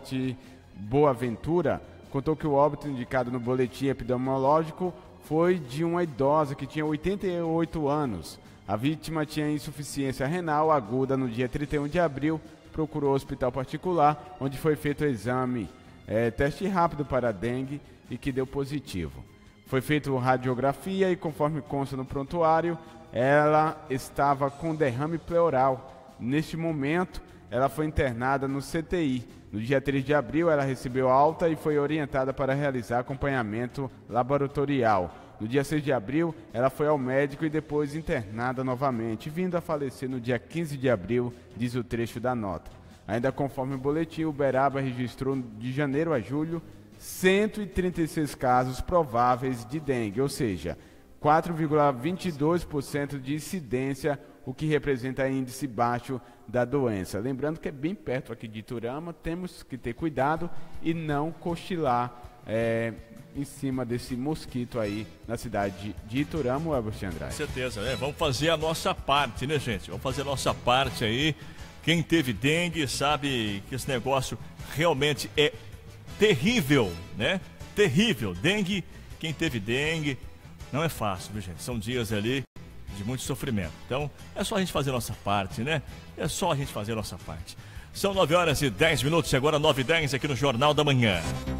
Boaventura, contou que o óbito indicado no boletim epidemiológico foi de uma idosa que tinha oitenta e oito anos. A vítima tinha insuficiência renal aguda no dia trinta e um de abril, procurou o hospital particular, onde foi feito o exame, é, teste rápido para dengue e que deu positivo. Foi feita radiografia e, conforme consta no prontuário, ela estava com derrame pleural. Neste momento, ela foi internada no C T I. No dia três de abril, ela recebeu alta e foi orientada para realizar acompanhamento laboratorial. No dia seis de abril, ela foi ao médico e depois internada novamente, vindo a falecer no dia quinze de abril, diz o trecho da nota. Ainda conforme o boletim, Uberaba registrou de janeiro a julho cento e trinta e seis casos prováveis de dengue, ou seja, quatro vírgula vinte e dois por cento de incidência, o que representa índice baixo da doença. Lembrando que é bem perto aqui de Iturama, temos que ter cuidado e não cochilar é, em cima desse mosquito aí na cidade de Iturama, Elbert Andrade. Com certeza, né? Vamos fazer a nossa parte, né, gente? Vamos fazer a nossa parte aí. Quem teve dengue sabe que esse negócio realmente é terrível, né? Terrível. Dengue, quem teve dengue, não é fácil, viu, gente? São dias ali de muito sofrimento. Então, é só a gente fazer a nossa parte, né? É só a gente fazer a nossa parte. São nove horas e dez minutos, agora nove e dez aqui no Jornal da Manhã.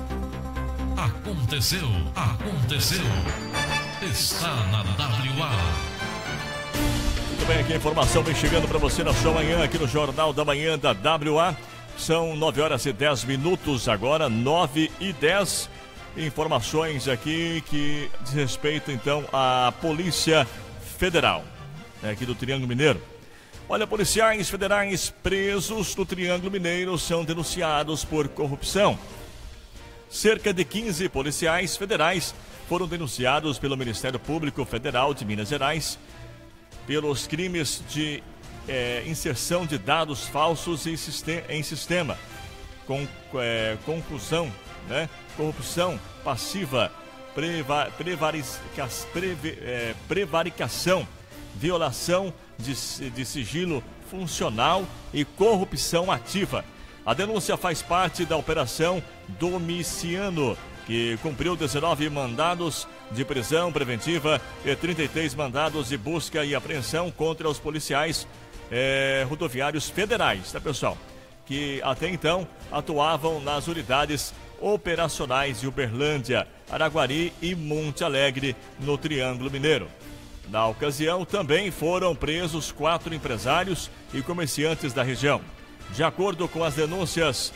Aconteceu, aconteceu. Está na W A. Muito bem, aqui a informação vem chegando para você na sua manhã, aqui no Jornal da Manhã da W A. São nove horas e dez minutos, agora nove e dez. Informações aqui que diz respeito, então, à Polícia Federal, né, aqui do Triângulo Mineiro. Olha, policiais federais presos no Triângulo Mineiro são denunciados por corrupção. Cerca de quinze policiais federais foram denunciados pelo Ministério Público Federal de Minas Gerais pelos crimes de é, inserção de dados falsos em, sistema, em sistema, com é, conclusão, né? corrupção passiva, preva, prevarica, preve, é, prevaricação, violação de, de sigilo funcional e corrupção ativa. A denúncia faz parte da Operação Domiciano, que cumpriu dezenove mandados de prisão preventiva e trinta e três mandados de busca e apreensão contra os policiais eh, rodoviários federais, tá, pessoal? Que até então atuavam nas unidades operacionais de Uberlândia, Araguari e Monte Alegre, no Triângulo Mineiro. Na ocasião, também foram presos quatro empresários e comerciantes da região. De acordo com as denúncias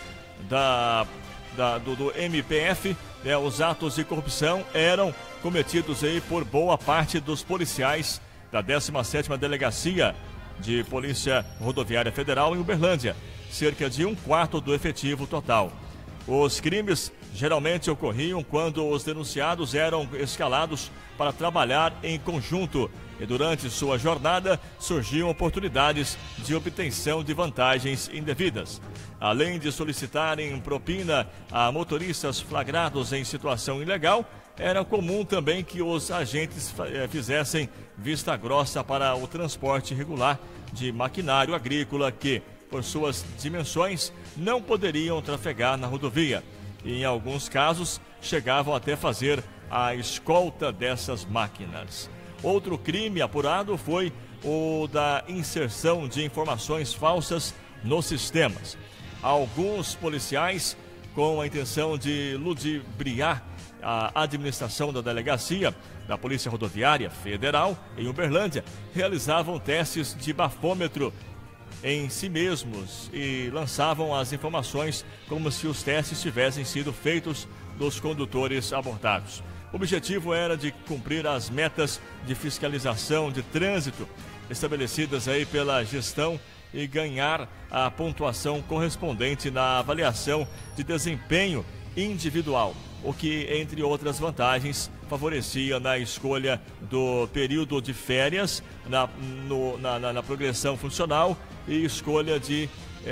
da, da, do, do M P F, né, os atos de corrupção eram cometidos aí por boa parte dos policiais da décima sétima Delegacia de Polícia Rodoviária Federal em Uberlândia, cerca de um quarto do efetivo total. Os crimes geralmente ocorriam quando os denunciados eram escalados para trabalhar em conjunto e durante sua jornada surgiam oportunidades de obtenção de vantagens indevidas. Além de solicitarem propina a motoristas flagrados em situação ilegal, era comum também que os agentes fizessem vista grossa para o transporte regular de maquinário agrícola que, por suas dimensões, não poderiam trafegar na rodovia. E, em alguns casos, chegavam até fazer a escolta dessas máquinas. Outro crime apurado foi o da inserção de informações falsas nos sistemas. Alguns policiais, com a intenção de ludibriar a administração da delegacia da Polícia Rodoviária Federal em Uberlândia, realizavam testes de bafômetro em si mesmos e lançavam as informações como se os testes tivessem sido feitos dos condutores abordados. O objetivo era de cumprir as metas de fiscalização de trânsito estabelecidas aí pela gestão e ganhar a pontuação correspondente na avaliação de desempenho individual, o que, entre outras vantagens, favorecia na escolha do período de férias, na, no, na, na, na progressão funcional e escolha de,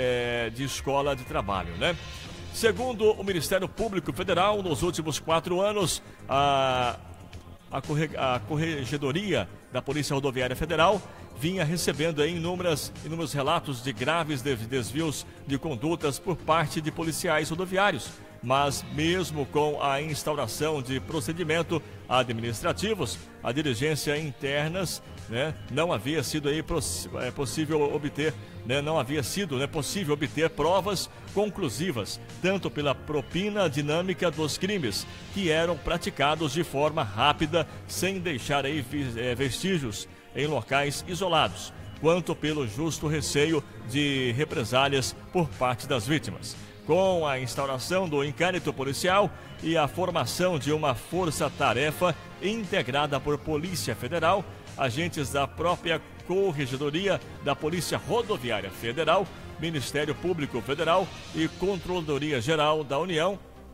é, de escola de trabalho, né? Segundo o Ministério Público Federal, nos últimos quatro anos, a, a, corre, a Corregedoria da Polícia Rodoviária Federal vinha recebendo aí inúmeras, inúmeros relatos de graves desvios de condutas por parte de policiais rodoviários. Mas mesmo com a instauração de procedimentos administrativos, a diligência internas, né, não havia sido aí é, possível obter, né, não havia sido né, possível obter provas conclusivas, tanto pela propina dinâmica dos crimes, que eram praticados de forma rápida, sem deixar aí vestígios em locais isolados, quanto pelo justo receio de represálias por parte das vítimas. Com a instauração do inquérito policial e a formação de uma força-tarefa integrada por Polícia Federal, agentes da própria Corregedoria da Polícia Rodoviária Federal, Ministério Público Federal e Controladoria Geral da União,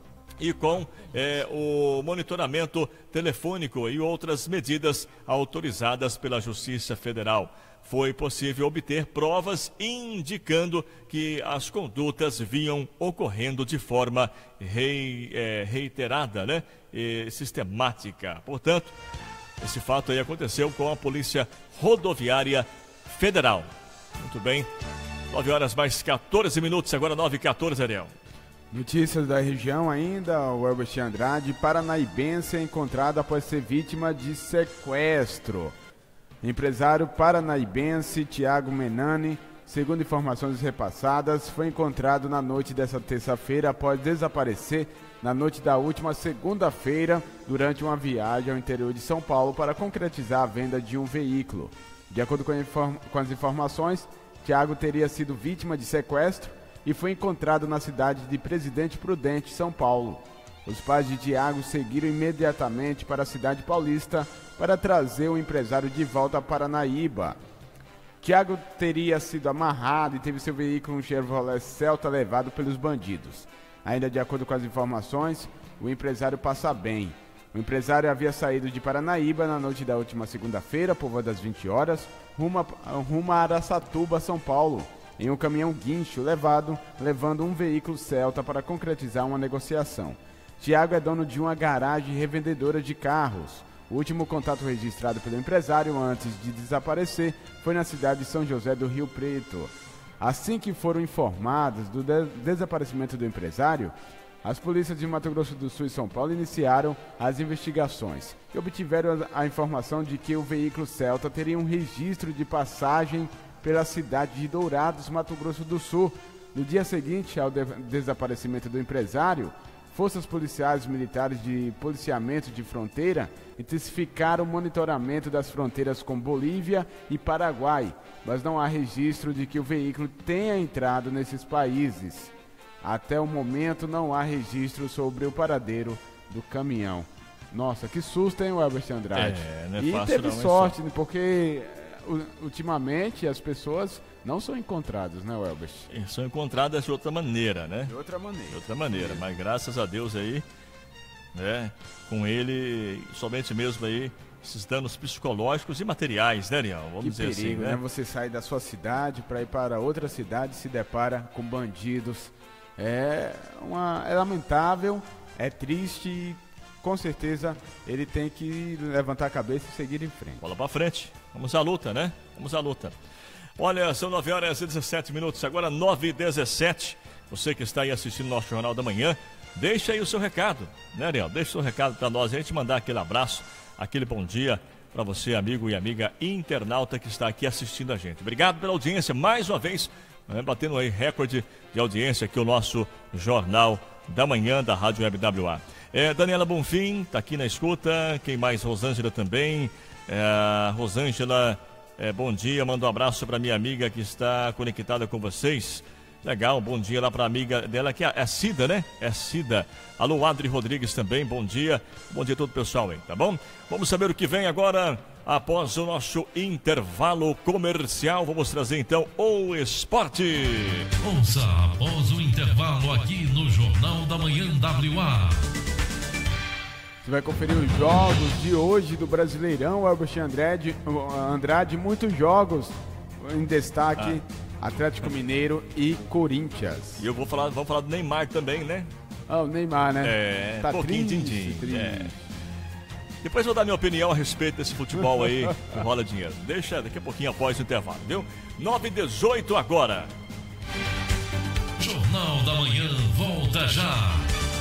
e com eh, o monitoramento telefônico e outras medidas autorizadas pela Justiça Federal, foi possível obter provas indicando que as condutas vinham ocorrendo de forma rei, é, reiterada, né, e sistemática. Portanto, esse fato aí aconteceu com a Polícia Rodoviária Federal. Muito bem, nove horas mais quatorze minutos, agora nove e quatorze, Ariel. Notícias da região ainda, o Elbert Andrade, paranaíbense é encontrado após ser vítima de sequestro. Empresário paranaíbense Tiago Menani, segundo informações repassadas, foi encontrado na noite dessa terça-feira após desaparecer na noite da última segunda-feira durante uma viagem ao interior de São Paulo para concretizar a venda de um veículo. De acordo com, inform- com as informações, Tiago teria sido vítima de sequestro e foi encontrado na cidade de Presidente Prudente, São Paulo. Os pais de Tiago seguiram imediatamente para a cidade paulista para trazer o empresário de volta a Paranaíba, Tiago teria sido amarrado e teve seu veículo, um Chevrolet Celta, levado pelos bandidos. Ainda de acordo com as informações, o empresário passa bem. O empresário havia saído de Paranaíba na noite da última segunda-feira, por volta das vinte horas, rumo a, rumo a Araçatuba, São Paulo, em um caminhão guincho levado, levando um veículo Celta para concretizar uma negociação. Tiago é dono de uma garagem revendedora de carros. O último contato registrado pelo empresário antes de desaparecer foi na cidade de São José do Rio Preto. Assim que foram informados do de- desaparecimento do empresário, as polícias de Mato Grosso do Sul e São Paulo iniciaram as investigações e obtiveram a informação de que o veículo Celta teria um registro de passagem pela cidade de Dourados, Mato Grosso do Sul. No dia seguinte ao de- desaparecimento do empresário, forças policiais militares de policiamento de fronteira intensificaram o monitoramento das fronteiras com Bolívia e Paraguai, mas não há registro de que o veículo tenha entrado nesses países. Até o momento não há registro sobre o paradeiro do caminhão. Nossa, que susto, hein, Welber Andrade? É, não é e fácil teve não, sorte, né, porque ultimamente as pessoas não são encontradas, né, Welber? São encontradas de outra maneira, né? De outra maneira. De outra maneira, mas graças a Deus aí, né, com ele, somente mesmo aí, esses danos psicológicos e materiais, né, Ariel? Vamos Que dizer perigo, assim, né? né? Você sai da sua cidade para ir para outra cidade e se depara com bandidos. É, uma, é lamentável, é triste e com certeza ele tem que levantar a cabeça e seguir em frente. Bola pra frente. Vamos à luta, né? Vamos à luta. Olha, são nove horas e dezessete minutos, agora nove e dezessete. Você que está aí assistindo o nosso Jornal da Manhã, deixa aí o seu recado, né, Ariel? Deixa o seu recado para nós, a gente mandar aquele abraço, aquele bom dia para você, amigo e amiga internauta que está aqui assistindo a gente. Obrigado pela audiência, mais uma vez, né, batendo aí recorde de audiência aqui o nosso Jornal da Manhã da Rádio Web W A. É, Daniela Bonfim está aqui na escuta, quem mais? Rosângela também. É, Rosângela, é, bom dia, manda um abraço para minha amiga que está conectada com vocês. Legal, bom dia lá para a amiga dela, que é a Cida, né? É a Cida. Alô, Adri Rodrigues também, bom dia. Bom dia a todo o pessoal aí, tá bom? Vamos saber o que vem agora, após o nosso intervalo comercial. Vamos trazer então o esporte. Ouça após o intervalo aqui no Jornal da Manhã W A. Você vai conferir os jogos de hoje do Brasileirão, Elber Andrade, Andrade, muitos jogos em destaque, ah. Atlético Mineiro e Corinthians. E eu vou falar, vamos falar do Neymar também, né? Ah, o Neymar, né? É, tá pouquinho, triste, din-din. triste. É. Depois eu vou dar minha opinião a respeito desse futebol aí que rola dinheiro. Deixa daqui a pouquinho após o intervalo, viu? nove e dezoito agora. Jornal da Manhã volta já.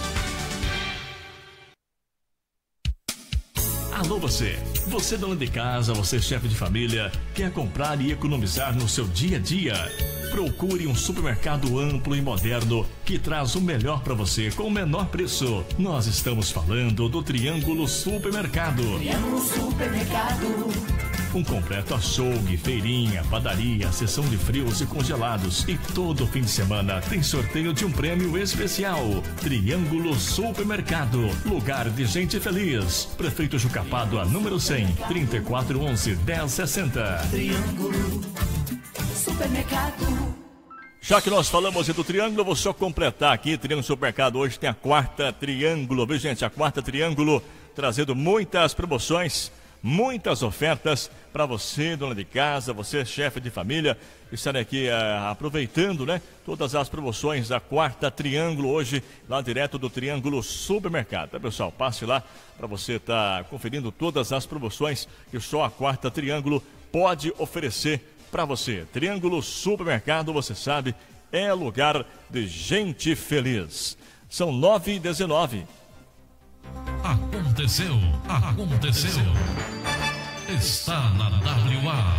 Alô você, você dona de casa, você chefe de família, quer comprar e economizar no seu dia a dia? Procure um supermercado amplo e moderno que traz o melhor para você com o menor preço. Nós estamos falando do Triângulo Supermercado. Triângulo Supermercado. Um completo açougue, feirinha, padaria, seção de frios e congelados. E todo fim de semana tem sorteio de um prêmio especial. Triângulo Supermercado, lugar de gente feliz. Prefeito Jucapado, a número cem, trinta e quatro onze, dez sessenta. Triângulo Supermercado. Já que nós falamos do Triângulo, eu vou só completar aqui. Triângulo Supermercado hoje tem a quarta Triângulo, viu, gente? A quarta Triângulo trazendo muitas promoções, muitas ofertas para você, dona de casa, você, chefe de família, estarem aqui uh, aproveitando, né? Todas as promoções da quarta Triângulo hoje, lá direto do Triângulo Supermercado. Tá, pessoal? Passe lá para você estar tá conferindo todas as promoções que só a quarta Triângulo pode oferecer para você. Triângulo Supermercado, você sabe, é lugar de gente feliz. São nove e dezenove. Aconteceu, aconteceu. Está na W A.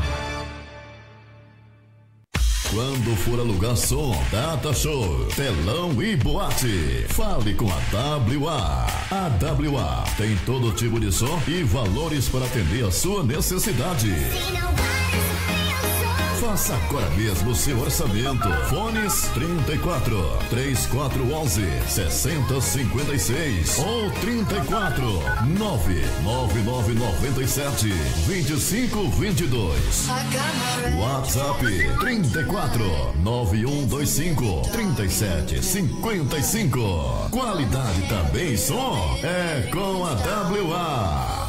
Quando for alugar som, data show, telão e boate, fale com a W A. A W A tem todo tipo de som e valores para atender a sua necessidade. Faça agora mesmo o seu orçamento. Fones trinta e quatro, três quatro onze, sessenta cinquenta e seis ou trinta e quatro, nove nove nove nove sete, vinte e cinco vinte e dois. WhatsApp trinta e quatro, nove um dois cinco, trinta e sete cinquenta e cinco. Qualidade também em som é com a W A.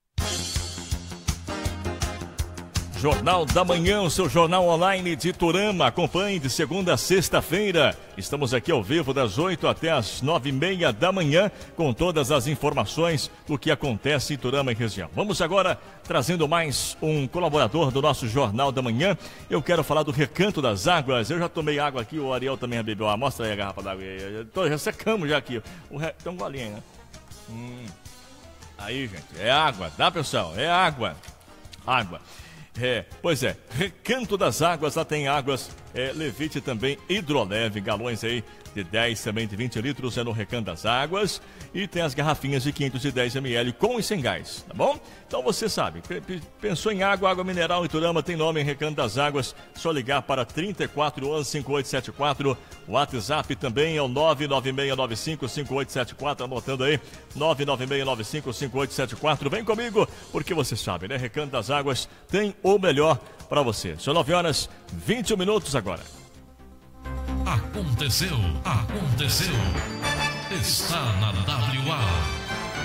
Jornal da Manhã, o seu jornal online de Iturama. Acompanhe de segunda a sexta-feira. Estamos aqui ao vivo das oito até as nove e meia da manhã com todas as informações do que acontece em Iturama e região. Vamos agora trazendo mais um colaborador do nosso Jornal da Manhã. Eu quero falar do Recanto das Águas. Eu já tomei água aqui, o Ariel também já bebeu. Ah, mostra aí a garrafa d'água. Já secamos já aqui. O re... Tem um golinho, né? Hum. Aí, gente, é água, tá, pessoal? É água. Água. É, pois é, Recanto das Águas, lá tem águas, é, Levite também, Hidroleve, galões aí de dez, também de vinte litros, é no Recanto das Águas. E tem as garrafinhas de quinhentos e dez mililitros com e sem gás, tá bom? Então você sabe, pensou em água, água mineral Iturama, tem nome em Recanto das Águas, só ligar para trinta e quatro, onze, cinquenta e oito setenta e quatro, o WhatsApp também é o nove nove seis nove cinco, cinco oito sete quatro, anotando aí, nove nove seis nove cinco, cinco oito sete quatro, vem comigo, porque você sabe, né, Recanto das Águas tem o melhor para você. São nove horas, vinte e um minutos agora. Aconteceu, aconteceu, está na W A.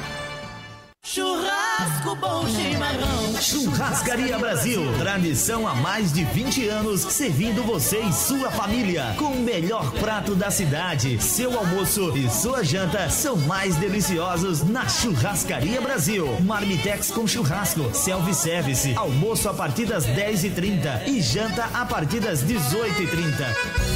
Churrasco bom chimarrão. Churrascaria Brasil, tradição há mais de vinte anos, servindo você e sua família com o melhor prato da cidade. Seu almoço e sua janta são mais deliciosos na Churrascaria Brasil. Marmitex com churrasco, self-service, almoço a partir das dez e trinta e janta a partir das dezoito e trinta.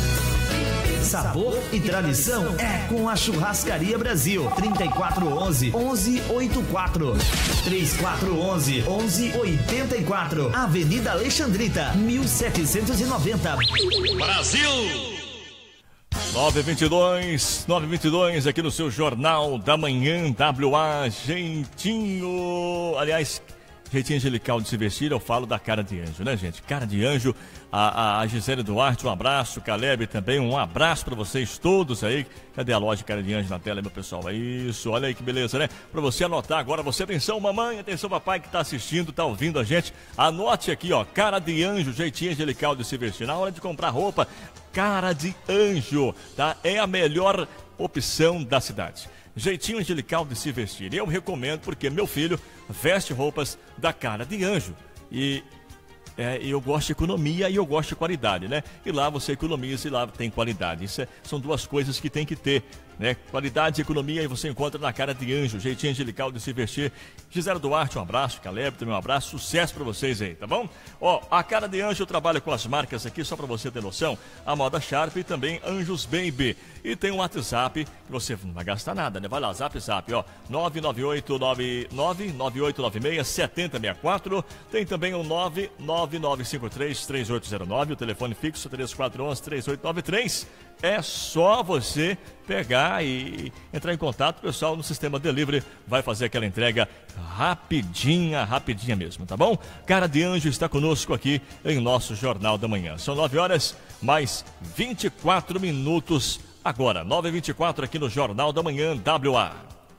Sabor e tradição é com a Churrascaria Brasil. trinta e quatro onze, onze oitenta e quatro. trinta e quatro onze, onze oitenta e quatro. Avenida Alexandrita, mil setecentos e noventa. Brasil! nove e vinte e dois, nove e vinte e dois aqui no seu Jornal da Manhã, W A, jeitinho. Aliás, jeitinho angelical de se vestir, eu falo da cara de anjo, né, gente? Cara de anjo. A, a Gisele Duarte, um abraço. Caleb também, um abraço para vocês todos aí. Cadê a loja Cara de Anjo na tela, meu pessoal? É isso, olha aí que beleza, né? Para você anotar agora, você, atenção mamãe, atenção papai que tá assistindo, tá ouvindo a gente. Anote aqui, ó, Cara de Anjo, jeitinho angelical de se vestir. Na hora de comprar roupa, Cara de Anjo, tá? É a melhor opção da cidade. Jeitinho angelical de se vestir. Eu recomendo porque meu filho veste roupas da Cara de Anjo. E é, eu gosto de economia e eu gosto de qualidade, né? E lá você economiza e lá tem qualidade. Isso é, são duas coisas que tem que ter, né? Qualidade e economia, e você encontra na Cara de Anjo, jeitinho angelical de se vestir. Gisele Duarte, um abraço. Caleb também um abraço. Sucesso pra vocês aí, tá bom? Ó, a Cara de Anjo trabalha com as marcas aqui, só pra você ter noção. A Moda Sharp e também Anjos Baby. E tem um WhatsApp que você não vai gastar nada, né? Vai lá, zap, zap, ó. nove nove oito nove nove, nove oito nove seis, sete zero seis quatro. Tem também o nove nove nove cinco três, três oito zero nove, o telefone fixo três quatro um um, três oito nove três. É só você pegar e entrar em contato, o pessoal no sistema delivery vai fazer aquela entrega rapidinha, rapidinha mesmo, tá bom? Cara de Anjo está conosco aqui em nosso Jornal da Manhã. São nove horas, mais vinte e quatro minutos agora. nove e vinte e quatro aqui no Jornal da Manhã, W A.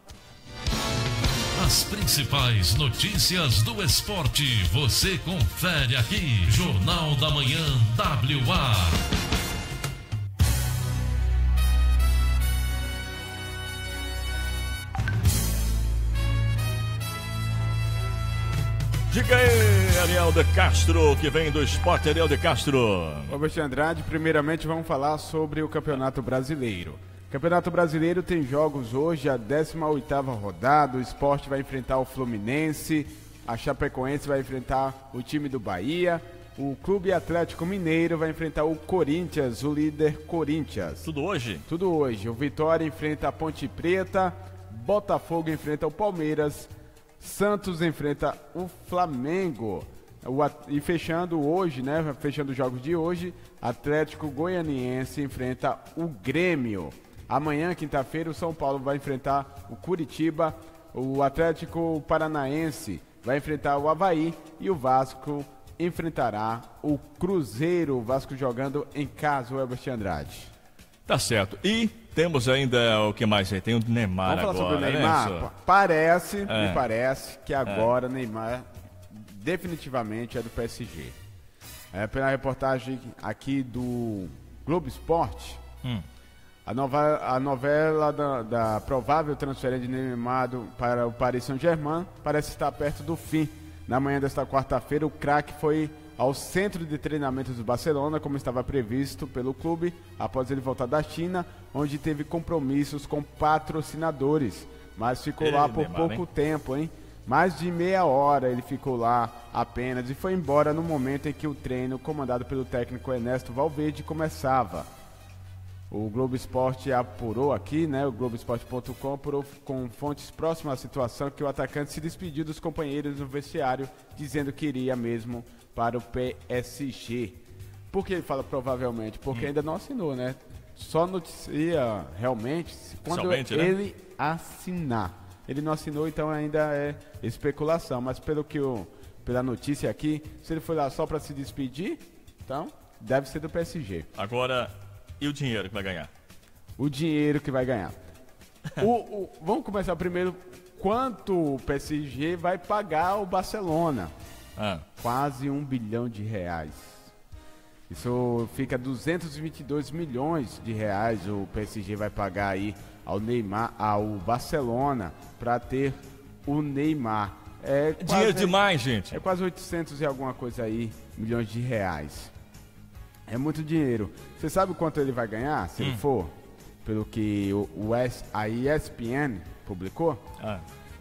As principais notícias do esporte você confere aqui. Jornal da Manhã, W A. Diga aí, Ariel de Castro, que vem do esporte. Ariel de Castro. Robert Andrade, primeiramente vamos falar sobre o Campeonato Brasileiro. O Campeonato Brasileiro tem jogos hoje, a décima oitava rodada. O Sport vai enfrentar o Fluminense, a Chapecoense vai enfrentar o time do Bahia, o Clube Atlético Mineiro vai enfrentar o Corinthians, o líder Corinthians. Tudo hoje? Tudo hoje. O Vitória enfrenta a Ponte Preta, Botafogo enfrenta o Palmeiras, Santos enfrenta o Flamengo. O, e fechando hoje, né? Fechando os jogos de hoje, Atlético Goianiense enfrenta o Grêmio. Amanhã, quinta-feira, o São Paulo vai enfrentar o Curitiba, o Atlético Paranaense vai enfrentar o Avaí e o Vasco enfrentará o Cruzeiro, o Vasco jogando em casa, o Elbert Andrade. Tá certo. E temos ainda o que mais aí? Tem o Neymar agora. Vamos falar sobre o Neymar? Né, parece, é. me parece que agora o é. Neymar definitivamente é do P S G. É, pela reportagem aqui do Globo Esporte, hum. a, nova, a novela da, da provável transferência de Neymar do, para o Paris Saint-Germain parece estar perto do fim. Na manhã desta quarta-feira, o craque foi ao centro de treinamento do Barcelona, como estava previsto pelo clube, após ele voltar da China, onde teve compromissos com patrocinadores, mas ficou Ei, lá por Neymar, pouco hein? tempo, hein? Mais de meia hora ele ficou lá apenas e foi embora no momento em que o treino, comandado pelo técnico Ernesto Valverde, começava. O Globo Esporte apurou aqui, né? O Globo Esporte ponto com apurou com fontes próximas à situação que o atacante se despediu dos companheiros no vestiário, dizendo que iria mesmo para o P S G. Por que ele fala provavelmente? Porque hum. ainda não assinou, né? Só noticia realmente quando Somente, ele né? assinar. Ele não assinou, então ainda é especulação. Mas pelo que eu, pela notícia aqui, se ele foi lá só para se despedir, então deve ser do P S G. Agora, e o dinheiro que vai ganhar? O dinheiro que vai ganhar. o, o, vamos começar primeiro. Quanto o P S G vai pagar o Barcelona? Ah. Quase um bilhão de reais. Isso fica duzentos e vinte e dois milhões de reais o P S G vai pagar aí ao Neymar, ao Barcelona, para ter o Neymar. É quase, dinheiro demais, gente. É quase oitocentos e alguma coisa aí, milhões de reais. É muito dinheiro. Você sabe quanto ele vai ganhar, se hum. ele for? Pelo que o, o S, a E S P N publicou? Ah.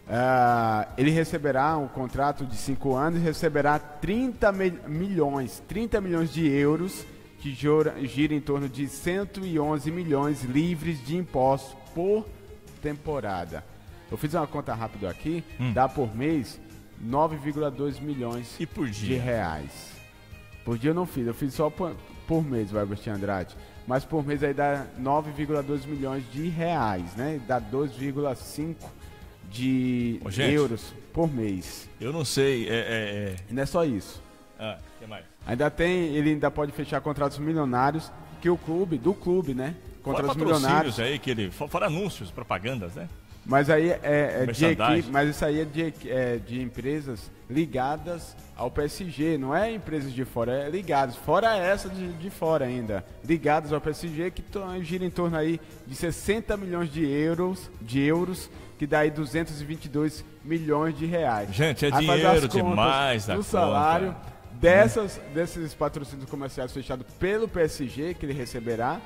Uh, ele receberá um contrato de cinco anos e receberá trinta milhões, trinta milhões de euros, que gira, gira em torno de cento e onze milhões livres de impostos por temporada. Eu fiz uma conta rápida aqui, hum. dá por mês nove vírgula dois milhões e por dia? de reais. Por dia eu não fiz, eu fiz só por, por mês, o Elbert Andrade. Mas por mês aí dá nove vírgula dois milhões de reais, né? Dá dois vírgula cinco de Ô, gente, euros por mês. Eu não sei, é... é, é... E não é só isso. Ah, o que mais? Ainda tem, ele ainda pode fechar contratos milionários que o clube, do clube, né? Contratos fora milionários. aí que ele, fora anúncios, propagandas, né? Mas aí é, é de equipe, mas isso aí é de, é de empresas ligadas ao P S G, não é empresas de fora, é ligadas, fora essa de, de fora ainda, ligadas ao P S G, que gira em torno aí de sessenta milhões de euros, de euros, que dá aí duzentos e vinte e dois milhões de reais. Gente, é aí dinheiro demais da conta. O salário dessas, desses patrocínios comerciais fechados pelo P S G, que ele receberá,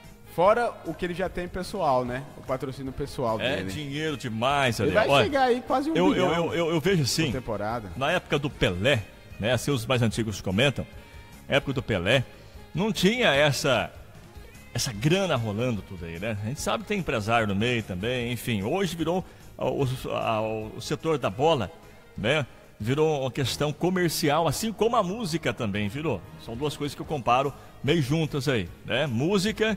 fora o que ele já tem pessoal, né? O patrocínio pessoal é dele. É dinheiro demais, ali. Ele vai Olha, chegar aí quase um eu, bilhão eu, eu, eu vejo assim, temporada. Na época do Pelé, né? Assim os mais antigos comentam, na época do Pelé, não tinha essa, essa grana rolando tudo aí, né? A gente sabe que tem empresário no meio também, enfim. Hoje virou o, o, o setor da bola, né? Virou uma questão comercial, assim como a música também virou. São duas coisas que eu comparo meio juntas aí, né? Música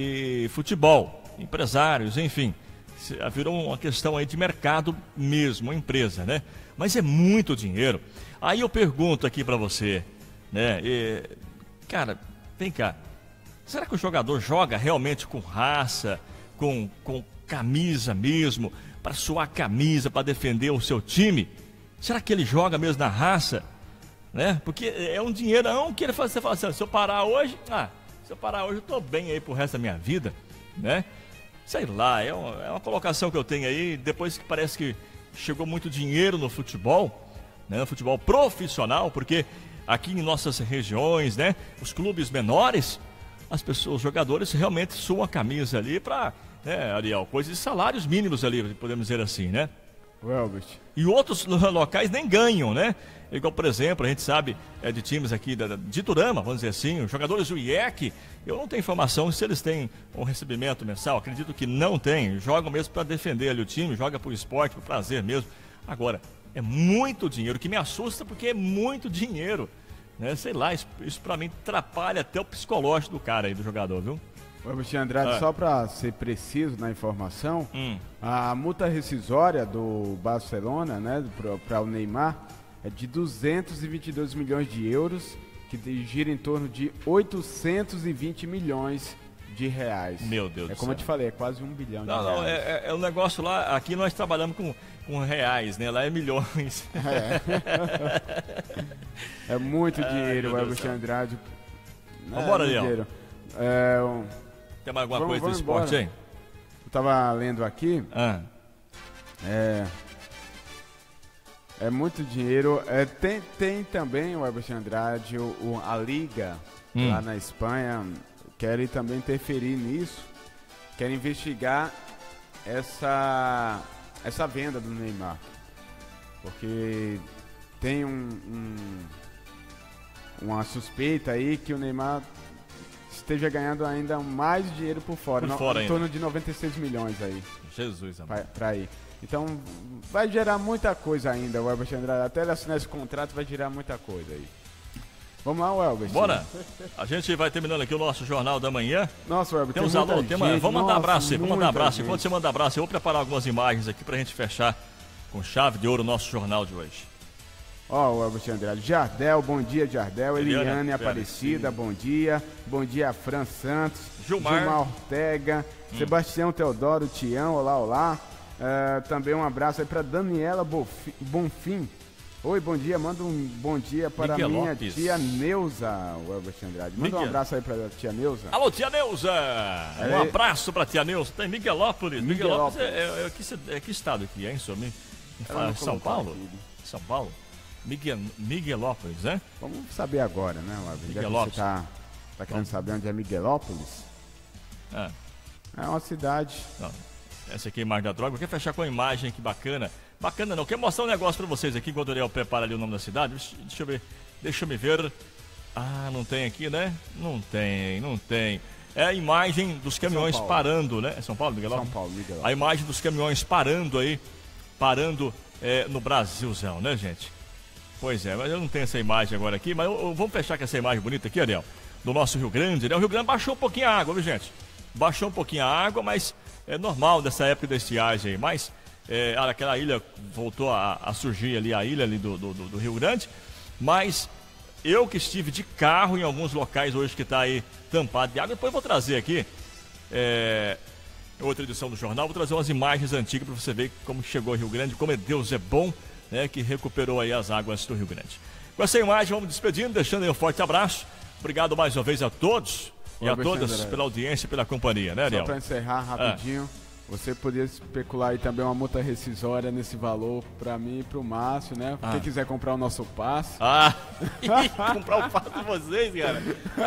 e futebol, empresários, enfim, virou uma questão aí de mercado mesmo, uma empresa, né? Mas é muito dinheiro. Aí eu pergunto aqui pra você, né? E, cara, vem cá, será que o jogador joga realmente com raça, com, com camisa mesmo, para suar a camisa, para defender o seu time? Será que ele joga mesmo na raça? Né? Porque é um dinheirão que ele faz, você fala assim, se eu parar hoje, ah, se eu parar hoje eu tô bem aí pro resto da minha vida, né? Sei lá, é uma, é uma colocação que eu tenho aí, depois que parece que chegou muito dinheiro no futebol, né? No futebol profissional, porque aqui em nossas regiões, né? Os clubes menores, as pessoas, os jogadores realmente suam a camisa ali pra, né, Ariel, coisas de salários mínimos ali, podemos dizer assim, né? Well, e outros locais nem ganham, né? Igual, por exemplo, a gente sabe é, de times aqui da, de Iturama, vamos dizer assim, os jogadores do I E C, eu não tenho informação se eles têm um recebimento mensal, acredito que não tem, jogam mesmo para defender ali o time, joga por esporte, por prazer mesmo. Agora, é muito dinheiro, que me assusta porque é muito dinheiro, né? Sei lá, isso, isso para mim atrapalha até o psicológico do cara aí, do jogador, viu? Ô, Agostinho Andrade, ah. só para ser preciso na informação, hum. a multa rescisória do Barcelona, né, para o Neymar, é de duzentos e vinte e dois milhões de euros, que gira em torno de oitocentos e vinte milhões de reais. Meu Deus É do como céu. eu te falei, é quase um bilhão de Não, reais. não, é, é, é um negócio lá, aqui nós trabalhamos com, com reais, né? Lá é milhões. É, é muito Ai, dinheiro, meu o Deus do Elvis céu. Andrade. Vambora, é, Leão. dinheiro. É, um... Tem mais alguma vamos, coisa vamos do esporte embora. aí? Eu tava lendo aqui. Ah. É. É muito dinheiro. É, tem, tem também o Elvis Andrade, o, o- a Liga Hum. lá na Espanha, querem também interferir nisso. Querem investigar essa, essa venda do Neymar. Porque tem um, um- uma suspeita aí que o Neymar esteja ganhando ainda mais dinheiro por fora. Por no- fora em ainda. torno de noventa e seis milhões aí. Jesus, amor. Pra, pra ir. Então vai gerar muita coisa ainda, o Elvis Andrade. Até ele assinar esse contrato vai gerar muita coisa aí. Vamos lá, Elvis. Bora! A gente vai terminando aqui o nosso Jornal da Manhã. Nossa, Elvis, tem tem uns muita alô, tem uma, gente. vamos mandar Nossa, abraço aí, vamos mandar muita abraço. gente. Enquanto você manda abraço, eu vou preparar algumas imagens aqui pra gente fechar com chave de ouro o nosso jornal de hoje. Ó, o Elvis Andrade. Jardel, bom dia, Jardel. Eliane Eliane Aparecida, bom dia. Bom dia, Fran Santos. Gilmar. Ortega. Hum. Sebastião Teodoro, Tião, olá, olá. É, também um abraço aí pra Daniela Bofi- Bonfim. Oi, bom dia. Manda um bom dia para Miguel minha Lopes. tia Neuza, o Elvis Andrade. Manda um Miguel. abraço aí pra tia Neuza. Alô, tia Neuza! Um É. abraço pra tia Neuza. Tem Miguelópolis. Miguelópolis Miguelópolis. é, é, é, que, ci- é que estado aqui, hein, senhor? Me- me Ela fala, não São colocou Paulo? aqui. São Paulo? Miguel, Miguelópolis, né? Vamos saber agora, né, Elvis? Já que Miguelópolis. você tá, tá querendo saber onde é Miguelópolis? Ah. É uma cidade. Não. Essa aqui é a imagem da droga. Quer fechar com a imagem que bacana? Bacana não. Quer mostrar um negócio pra vocês aqui enquanto o Ariel prepara ali o nome da cidade? Deixa- Deixa eu ver. Deixa eu me ver. Ah, não tem aqui, né? Não tem, não tem. É a imagem dos caminhões Paulo. parando, né? É São Paulo, Miguel? São Paulo, Miguelópolis. A imagem dos caminhões parando aí, parando é, no Brasilzão, né, gente? Pois é, mas eu não tenho essa imagem agora aqui, mas eu- eu- vamos fechar com essa imagem bonita aqui, Ariel, do nosso Rio Grande, né? O Rio Grande baixou um pouquinho a água, viu, gente? Baixou um pouquinho a água, mas é normal dessa época da estiagem aí, mas é, aquela ilha voltou a, a surgir ali, a ilha ali do, do, do- do Rio Grande, mas eu que estive de carro em alguns locais hoje que está aí tampado de água, depois eu vou trazer aqui, é, outra edição do jornal, vou trazer umas imagens antigas para você ver como chegou o Rio Grande, como é Deus é bom, né, que recuperou aí as águas do Rio Grande. Com essa imagem vamos despedindo, deixando aí um forte abraço. Obrigado mais uma vez a todos e Ô, a todas Alexandre, pela audiência e pela companhia, né, Só Ariel? para encerrar rapidinho, você poderia especular aí também uma multa rescisória nesse valor para mim e para o Márcio, né? Ah. Quem quiser comprar o nosso passe. Ah, comprar o passo de vocês, cara.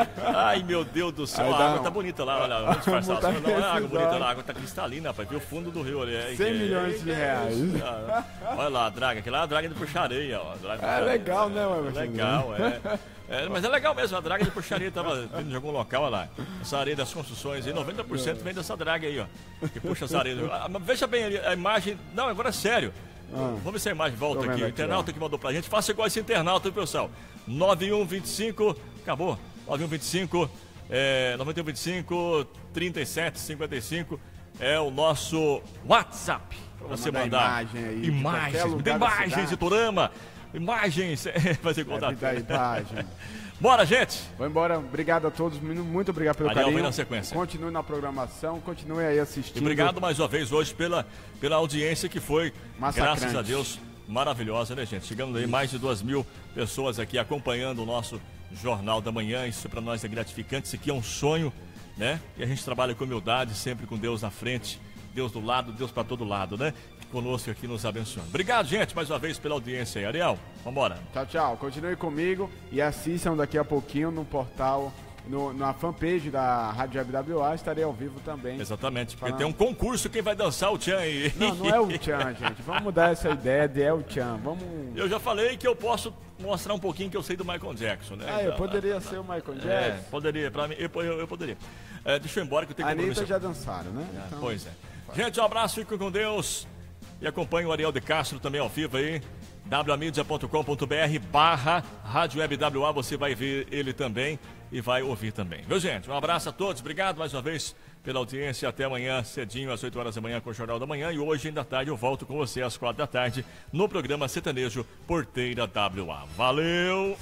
Ai, meu Deus do céu, Aí a dá água um- tá bonita lá, olha, vamos disfarçar. Multa Não, é água bonita rescisória. lá, a água tá cristalina, rapaz, viu o fundo do rio ali. é- cem é- milhões de é- reais. Ah, olha lá, a draga, aquela é a draga de puxareia, ó. a draga de É puxareia. legal, né, Everton? Legal, é. É, mas é legal mesmo, a draga de puxaria tava vindo de algum local, olha lá. Essa areia das construções aí, noventa por cento vem dessa draga aí, ó. Que puxa essa areia. Ah, mas veja bem ali, a imagem. Não, agora é sério. Ah. Vamos ver se a imagem volta Tô vendo aqui. O aqui, internauta ó. que mandou pra gente. Faça igual esse internauta, viu, pessoal? nove um dois cinco. Acabou. nove um dois cinco. É, nove um dois cinco, trinta e sete cinquenta e cinco. É o nosso WhatsApp. Pra Pra você mandar mandar. imagem aí de Imagens. qualquer Me dê lugar da imagens cidade. de Turama. Imagens. Vai ser É, contato. me dá imagem. Bora, gente. Vamos embora. Obrigado a todos. Muito obrigado pelo Ariel carinho. vem na sequência. Continue na programação. Continue aí assistindo. E obrigado mais uma vez hoje pela, pela audiência que foi, Massacrante. graças a Deus, maravilhosa, né, gente? Chegando aí mais de duas mil pessoas aqui acompanhando o nosso Jornal da Manhã. Isso para nós é gratificante. Isso aqui é um sonho, né? E a gente trabalha com humildade, sempre com Deus na frente, Deus do lado, Deus para todo lado, né? Conosco aqui nos abençoando. Obrigado, gente, mais uma vez pela audiência aí. Ariel, vambora. Tchau, tchau. Continue comigo e assistam daqui a pouquinho no portal, no, na fanpage da Rádio Web W A. Estarei ao vivo também. Exatamente, porque Falando- tem um concurso quem vai dançar o Tchan aí. Não, não é o Tchan, gente. Vamos mudar essa ideia de é o Tchan. Vamos... Eu já falei que eu posso mostrar um pouquinho que eu sei do Michael Jackson, né? Ah, eu Então, poderia ser o Michael Jackson. É, poderia, pra mim, eu, eu, eu poderia. É, deixa eu ir embora que eu tenho A compromisso. Anitta já dançaram, né? Ah, Então- Pois é. Gente, um abraço, fiquem com Deus. E acompanhe o Ariel de Castro também ao vivo aí, w a mídia ponto com ponto b r barra Rádio Web W A, você vai ver ele também e vai ouvir também. Viu, gente? Um abraço a todos, obrigado mais uma vez pela audiência. Até amanhã, cedinho, às oito horas da manhã, com o Jornal da Manhã. E hoje, ainda tarde, eu volto com você às quatro da tarde no programa Sertanejo Porteira W A. Valeu!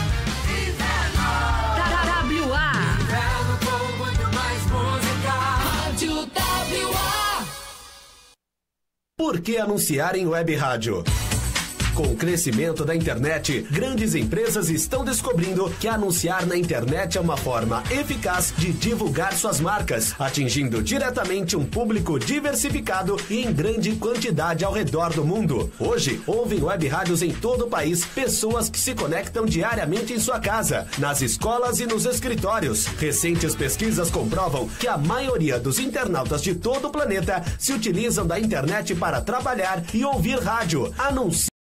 W A. Inverno com muito mais música. Rádio W A. Por que anunciar em web rádio? Com o crescimento da internet, grandes empresas estão descobrindo que anunciar na internet é uma forma eficaz de divulgar suas marcas, atingindo diretamente um público diversificado e em grande quantidade ao redor do mundo. Hoje, ouvem web rádios em todo o país pessoas que se conectam diariamente em sua casa, nas escolas e nos escritórios. Recentes pesquisas comprovam que a maioria dos internautas de todo o planeta se utilizam da internet para trabalhar e ouvir rádio. Anuncie